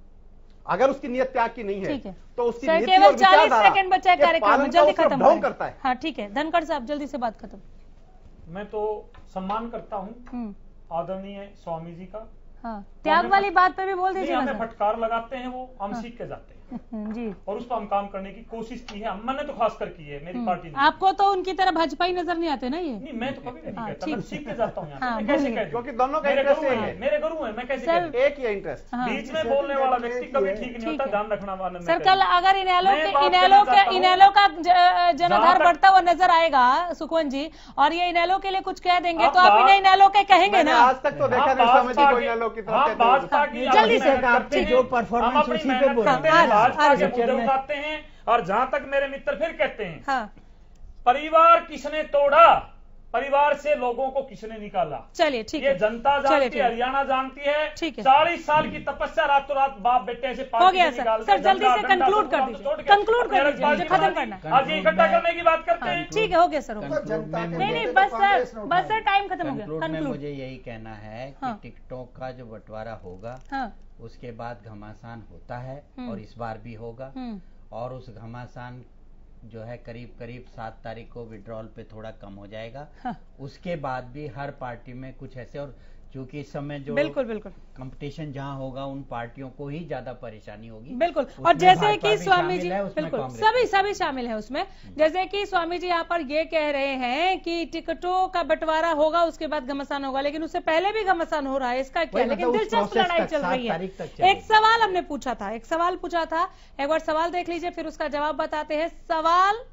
अगर उसकी नियत त्याग की नहीं है, है। तो उसकी नीति और विचारधारा सेकंड बचा है कार्यक्रम में, जल्दी खत्म ढोंग करता है। हाँ ठीक है, धनखड़ साहब जल्दी से बात खत्म। मैं तो सम्मान करता हूँ आदरणीय स्वामी जी का। हाँ, त्याग वाली बात पे भी बोल दीजिए। हमें फटकार लगाते हैं वो, हम सीख के जाते हैं जी, और उस पर हम काम करने की कोशिश की है। मैंने तो खास कर की है, मेरी पार्टी ने। आपको तो उनकी तरह भाजपा ही नजर नहीं आते ना ये? नहीं, मैं तो कभी नहीं कहता, मैं सीख के जाता हूँ। हाँ, कैसे कह, क्योंकि दोनों का इंटरेस्ट है, मेरे गुरु है, मैं कैसे एक ही इंटरेस्ट। बीच में बोलने वाला व्यक्ति कभी ठीक नहीं होता, ध्यान रखना वाला। सर कल अगर इनेलो के इनेलो के इनेलो का जनाधार बढ़ता हुआ नजर आएगा सुखवंत जी, और ये इनेलो के लिए कुछ कह देंगे, तो आप इन्हें इनेलो के कहेंगे ना? आज तक तो देखा नहीं स्वामी जी को इनेलो की तरफ। जल्दी से जो परफॉर्मेंस उसी पे बोल रहे हैं उठाते हैं। और जहां तक मेरे मित्र फिर कहते हैं, हाँ। परिवार किसने तोड़ा, परिवार से लोगों को किसने निकाला। चलिए ठीक है, ये जनता जानती है, हरियाणा जानती है। ठीक है, चालीस साल की तपस्या रातों रात बाप बेटे से हो गया सर। सर जल्दी से कंक्लूड कर दीजिए, कंक्लूड कर दीजिए, खत्म करना। आज ये इकट्ठा करने की बात करते हैं। ठीक है, हो गया सर। नहीं नहीं बस सर, बस सर टाइम खत्म हो गया। कंक्लूड में मुझे यही कहना है कि टिकटॉक का जो बंटवारा होगा, उसके बाद घमासान होता है, और इस बार भी होगा। और उस घमासान जो है करीब करीब सात तारीख को विड्रॉल पे थोड़ा कम हो जाएगा। हाँ। उसके बाद भी हर पार्टी में कुछ ऐसे, और क्योंकि इस समय जो बिल्कुल बिल्कुल कंपटीशन जहां होगा, उन पार्टियों को ही ज्यादा परेशानी होगी। बिल्कुल, और जैसे कि स्वामी जी बिल्कुल सभी सभी शामिल है उसमें। जैसे कि स्वामी जी यहाँ पर ये कह रहे हैं कि टिकटों का बंटवारा होगा, उसके बाद घमासान होगा, लेकिन उससे पहले भी घमासान हो रहा है, इसका क्या? लेकिन दिलचस्प लड़ाई चल रही है। एक सवाल हमने पूछा था, एक सवाल पूछा था, एक बार सवाल देख लीजिए, फिर उसका जवाब बताते हैं। सवाल,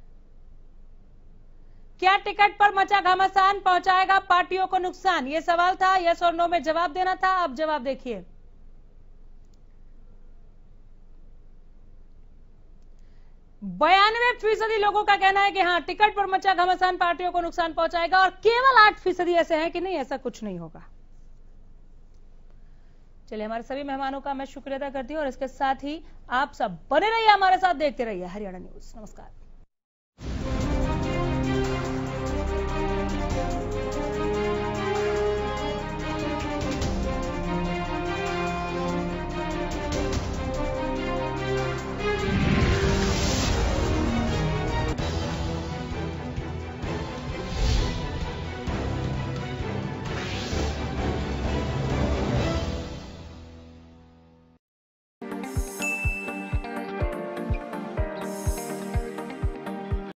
क्या टिकट पर मचा घमासान पहुंचाएगा पार्टियों को नुकसान? ये सवाल था, यस और नो में जवाब देना था। अब जवाब देखिए। बयानवे फीसदी लोगों का कहना है कि हाँ, टिकट पर मचा घमासान पार्टियों को नुकसान पहुंचाएगा, और केवल आठ फीसदी ऐसे हैं कि नहीं, ऐसा कुछ नहीं होगा। चलिए, हमारे सभी मेहमानों का मैं शुक्रिया अदा करती हूँ, और इसके साथ ही आप सब बने रहिए हमारे साथ, देखते रहिए हरियाणा न्यूज। नमस्कार।